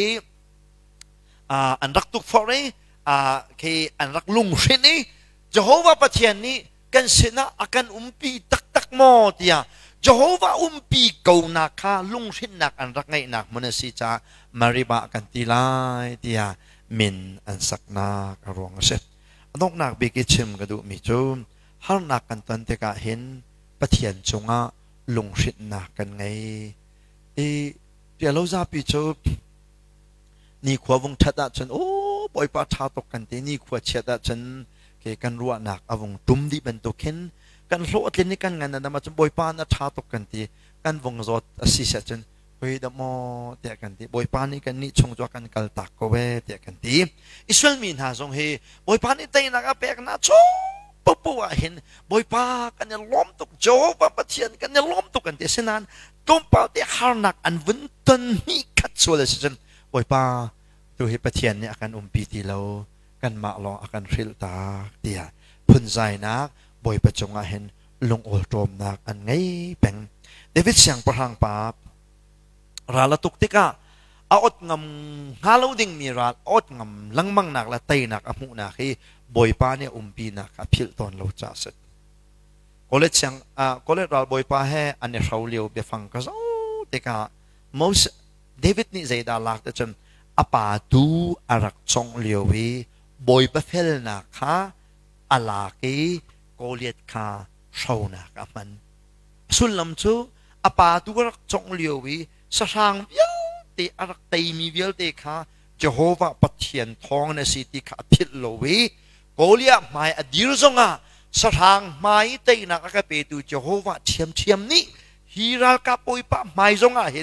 a an rak tuk fore a ke an rak lung shini Jehovah pathian ni kan sina akan umpi tak tak mo tia Jehovah umpi kau nak ka lung shin nak an rak ngai nak munasi cha mariba kan tilai tia min an sakna karong se anok nak bikichem kadu mi chumหาหนักกันตอนที่กะเห็นปะเทียนจงอ่ะลงชิดหนักกันไงเอเดี๋ยวเราจะไปเจอนี่ขวาวงชัดอ่ะฉันโอ้ปล่อยปลาชาตกกันทีนี่ขวเชียดอ่ะฉันเกี่ยกันรัวหนักอาวงดุมดิเป็นตัวเข็นกันโลดเล่นนี่กันงานนั้นมาจนปล่อยปลาหน้าชาตกกันทีกันวงรถอาศิเสียฉันเฮ้ยดมอเตะกันทีปล่อยปลานี่กันนี่ชงจวกันกัลตักก็เว้เตะกันทีอิสราเอลมีหาทรงเฮปล่อยปลานี่เตะนักอาเปกน่าชงปุ๊บปุ๊บเห็นบอยปากันเนี่ยล้อมตกโจ้ปะปะเทียนกันเนี่ยล้อมตกกันเดี๋ยวเช่นนั้นต้มเปล่าเดี๋ยวหาหนักอันวุ่นตันนี่คัดส่วนเลยสิจันบอยปาตัวเฮปะเทียนเนี่ยอาการอมปีติเรากันมาลองอาการฟิลตาเดียพุ่นใจนักบอยประจงเห็นลงโอลโรมนักอันไงแปงเดวิดเสียงประหังปาราละตุกติกะเอาอดงำฮาโลดิ้งมีราลอดงำลังมังนักละเตยนักอมุนักที่บอยปาเนี่ยอุ้มปีนักอภิลตอนเราจ่าศึกก็เลยเสียงอ่าก็เลยเราบอยปาให้อันนี้เราเลี้ยวไปฟังก็โอ้แต่ก็มอสเดวิดนี่ใจดาลักแต่จนอปาดูอารักจงเลี้ยววีบอยปาเฟลนักค่ะอาลากีก็เลียดค่ะชาวนักมันสุดลำชูอปาดูอารักจงเลี้ยววีสร้างเยอะแต่อารักเตมีเยอะแต่ค่ะเจโฮวาปะเทียนทองในสิทธิขาพิลโลวีโกเลียไม่อดีรจงอ่ะสถางไม่เตยนักกระเปตูเจโฮวาเทียมเทียมนี้ฮีรากับปุยปะไม่จงอ่ะเห็น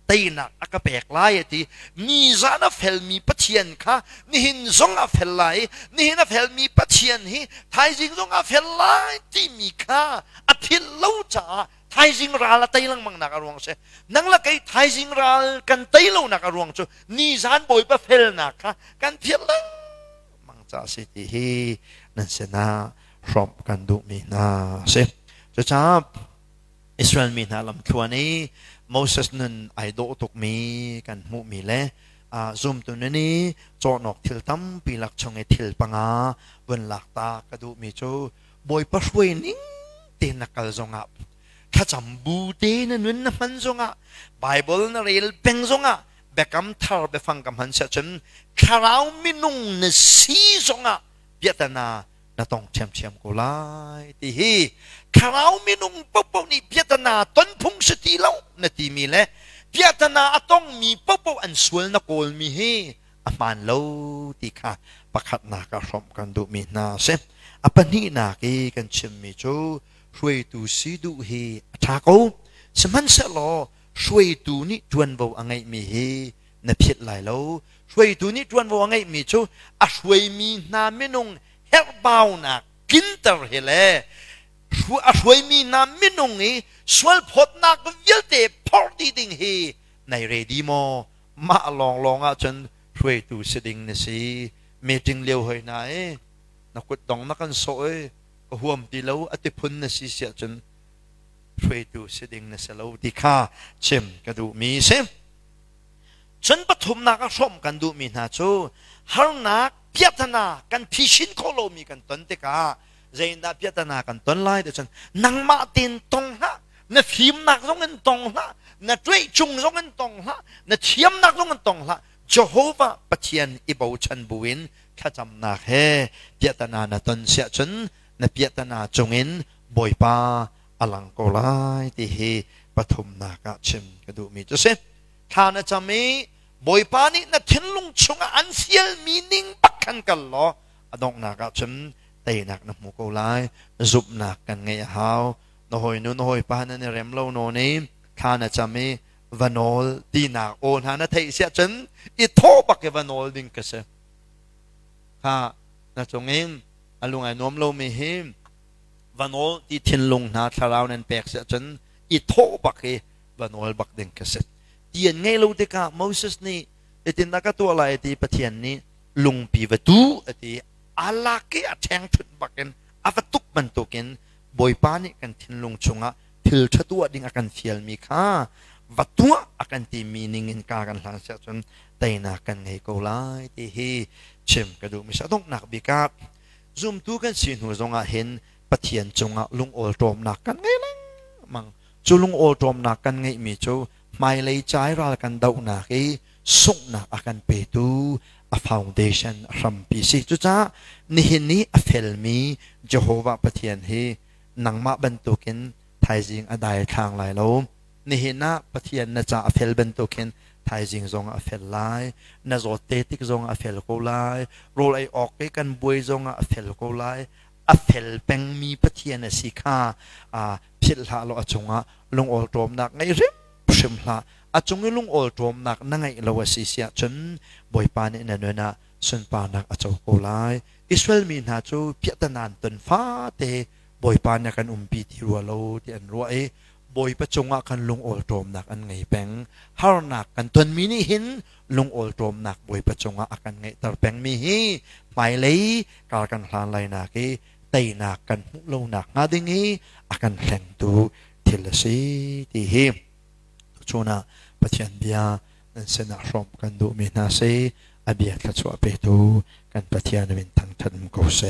ตีนักอากาเปกไล่ที่มีจานะเฟลมีปะเทียนค่ะนี่หินซงอาเฟลไลนี่หินเฟลมีปะเทียนฮีไทยจริงซงอาเฟลไลที่มีค่ะอาทิตย์เล่าจ่าไทยจริงราละไตลังมังนักรวงเสนังละไกไทยจริงรากันไตเล่านักรวงจูนี่จานบอยปะเฟลนักค่ะกันเพียรลังมังจ่าสิที่ฮีนั่นเสนาพร้อมกันดูมีนาเสจะจับอิสราเอลมีนาลำทวนนี้โมเสสนั้นไอโดตุกมีกันมุมีเล่อาซุมตัวนี้จอนอกทิลตั้มปีหลักชงเอทิลปังอาวันหลักตากระดูมีจูบอยประชวยนิ่งเตนักกลจงอ่ะข้าจำบูเตนนั้นนั่นมันจงอ่ะไบเบิลนั่นเรียลเป็นจงอ่ะเบกัมทาร์เบฟังกัมฮันเซชันคาราวมินุงนสีจงอ่ะเบียดนานาต้องเชียมเชียมกุไลที่ฮีคราวมินุงปุ๊บปุ๊บนี่เบียดนาต้นพุงสติเล่านาทีมีเลยเบียดนาต้องมีปุ๊บปุ๊บอันสวยนักโกลมีฮีอามันเล่าที่ค่ะประคัดนากระสมกันดูมีนาเซอปันนี่นากีกันเชิมมีจูช่วยดูสีดูฮีทักเอาสมันเสลอช่วยดูนี่จวนบ่อังไงมีฮีนับผิดหลายแล้วช่วยดูนี่จวนบ่อังไงมีจูอ่ะช่วยมีนามินุงเฮลบาวนักกินเตอร์เฮเลช่วยช่วยมีน้ำมินุงนี้ช่วยพดนักวิลเตพอดีดิ่งเฮในเรดีโมมาลองลองอ่ะจนช่วยดูสิ่งนี้สิเมจิงเลี้ยวให้ไหนนักกุดดองนักกันโซ่ห่วมตีแล้วอติพุนนี้สิเสียจนช่วยดูสิ่งนี้สิแล้วที่ข้าเชื่อมกันดูมีเชื่อมจนปฐมนักชมกันดูมีนาจูฮาร์นักพิจารณากันพิชิตโคโลมีกันต้นเตกาเจนดาพิจารณากันต้นไล่เดี๋ยวฉันนังมาตินตรงละนักทีมนักตรงกันตรงละนักด้วยจุงตรงกันตรงละนักเทียมนักตรงกันตรงละเจ้าฮูวาปะเทียนอิบาวชันบุวินข้าจำนักเฮพิจารณาณต้นเสียฉันนักพิจารณาจงอินบอยปาอลังโกไลที่เฮปฐมนักชิมกระดูมีจะเสียข้านะจะมีบอยปานี่นักทิ้งลุงชงอันเสียมีนิ่งปักขันกันล้ออดองนักชิมเตะนักนักมุกไลจุบนักกันไงฮาวน้อยนู้นน้อยปานั่นเรียมเล่าโน่นี้ข้านะจะมีวันโอลดีนักโอนหานะเทเสียจนอีโทบักวันโอลดิ้งกันเสียข้านะจงเองอลุงไอ้น้อมเล่าไม่เห็นวันโอลที่ทิ้งลุงนาทาราวนั้นแปลกเสียจนอีโทบักวันโอลบักดิ้งกันเสียเตียนไงเราเด็กอะโมเสสนี่ไอ้ที่นักตัวอะไรที่ปะเทียนนี้ลุงปีวัตูไอ้ที่อาลาเกะแทงชุดบักกันอาวัตุกมันตุกันบอยปานี่กันทิ้งลุงชงอะทิลชัตัวดิ้งอากันเฟียลมีค่าวัตถุอากันที่มีนิ่งกากันหลังเสียจนแต่นักกันไงก็ไล่ที่เฮเชื่อมกระดูกมิสะต้องหนักบิกาซุ่มตู้กันสินหัวจงอะเห็นปะเทียนจงอะลุงโอลตรมหนักกันไงล่ะมังจูลุงโอลตรมหนักกันไงมีจูไม่เลยใจเรากันดาวนักเอส่งนักอากันเปิดูa foundation รัมปีสิจุจ้านี่เห็นนี้อเฟลมีเจโฮวาปะเทียนเฮนังมาบรรทุกินไทยจิงอได้ทางไหลลมนี่เห็นนะปะเทียนนะจ้าอเฟลบรรทุกินไทยจิงทรงอเฟลไลนะโจเตติกทรงอเฟลโกไลโรไลออกกันบวยทรงอเฟลโกไลอเฟลเป็นมีปะเทียนสิค่าอ่าพิลาโลอจงะลงออลตรมนักไงริมชิมละอาจงลุงโอลตรมนักนั่งไงเราว่าสิเสียจนบอยปานเนี่ยนั่นนะส่วนปานักอาจจะโกไลอิสราเอลมีนาจูเพียตนานตันฟ้าเตบอยปานเนี่ยกันอุ้มปีที่รัวเราที่อันรัวเอบอยประจงอากันลุงโอลตรมนักอันไงแปงฮาร์นักกันตันมีนี่เห็นลุงโอลตรมนักบอยประจงอากันไงตร์แปงมีฮีไม่เลยการกันหลานไหลนักเตยนักกันมุลงนักงาดิ้งฮีอากันแข่งตูทิลสีที่ฮีชนะปะเทียนเบียนั่นเสนาชมกันดูมีนาเซอเบียดกระชัวเปตูกันปะเทียนเป็นทางทันกุเซ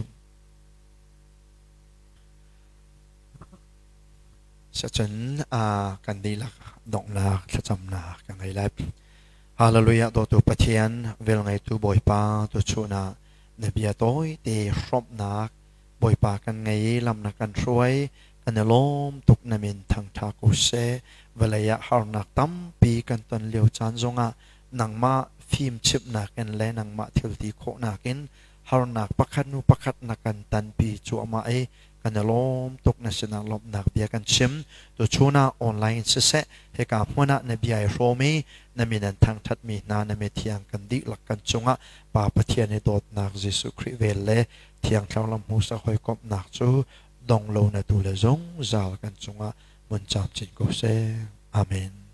สะจนอากันดีลักดอกนาสะจำนากันไงแล้วฮาเลลูยาตัวตัวปะเทียนเวลไงตัวบอยปาตัวชนะเนบียโต้เตะชมนักบอยปากันไงลำนักกันช่วยกันเนล้มตุกนามินทางทากุเซเวลายะฮาร์นักตั้มปีกันตอนเลี้ยวจานจงะนังมาฟิล์มชิบนักกันและนังมาเทลตีโคนักินฮาร์นักปักขัดนูปักขัดนักกันตันปีจัวมาเอกันกันจะล้มตกนัสนักลบนักเบียกันชิมตัวชูน่าออนไลน์เสเสให้กับหัวหน้าในบีไอโรมีนมีนันทางทัดมีนาในเมเทียงกันดิหลักกันจงอ่ะป่าปะเทียนในโดดนักยิสุคริเวลเล่เทียงทางลำหูสะคอยกบนักจูดงโลนตูเลจงจาลกันจงอ่ะมุนจับจิตกุเซอาเมน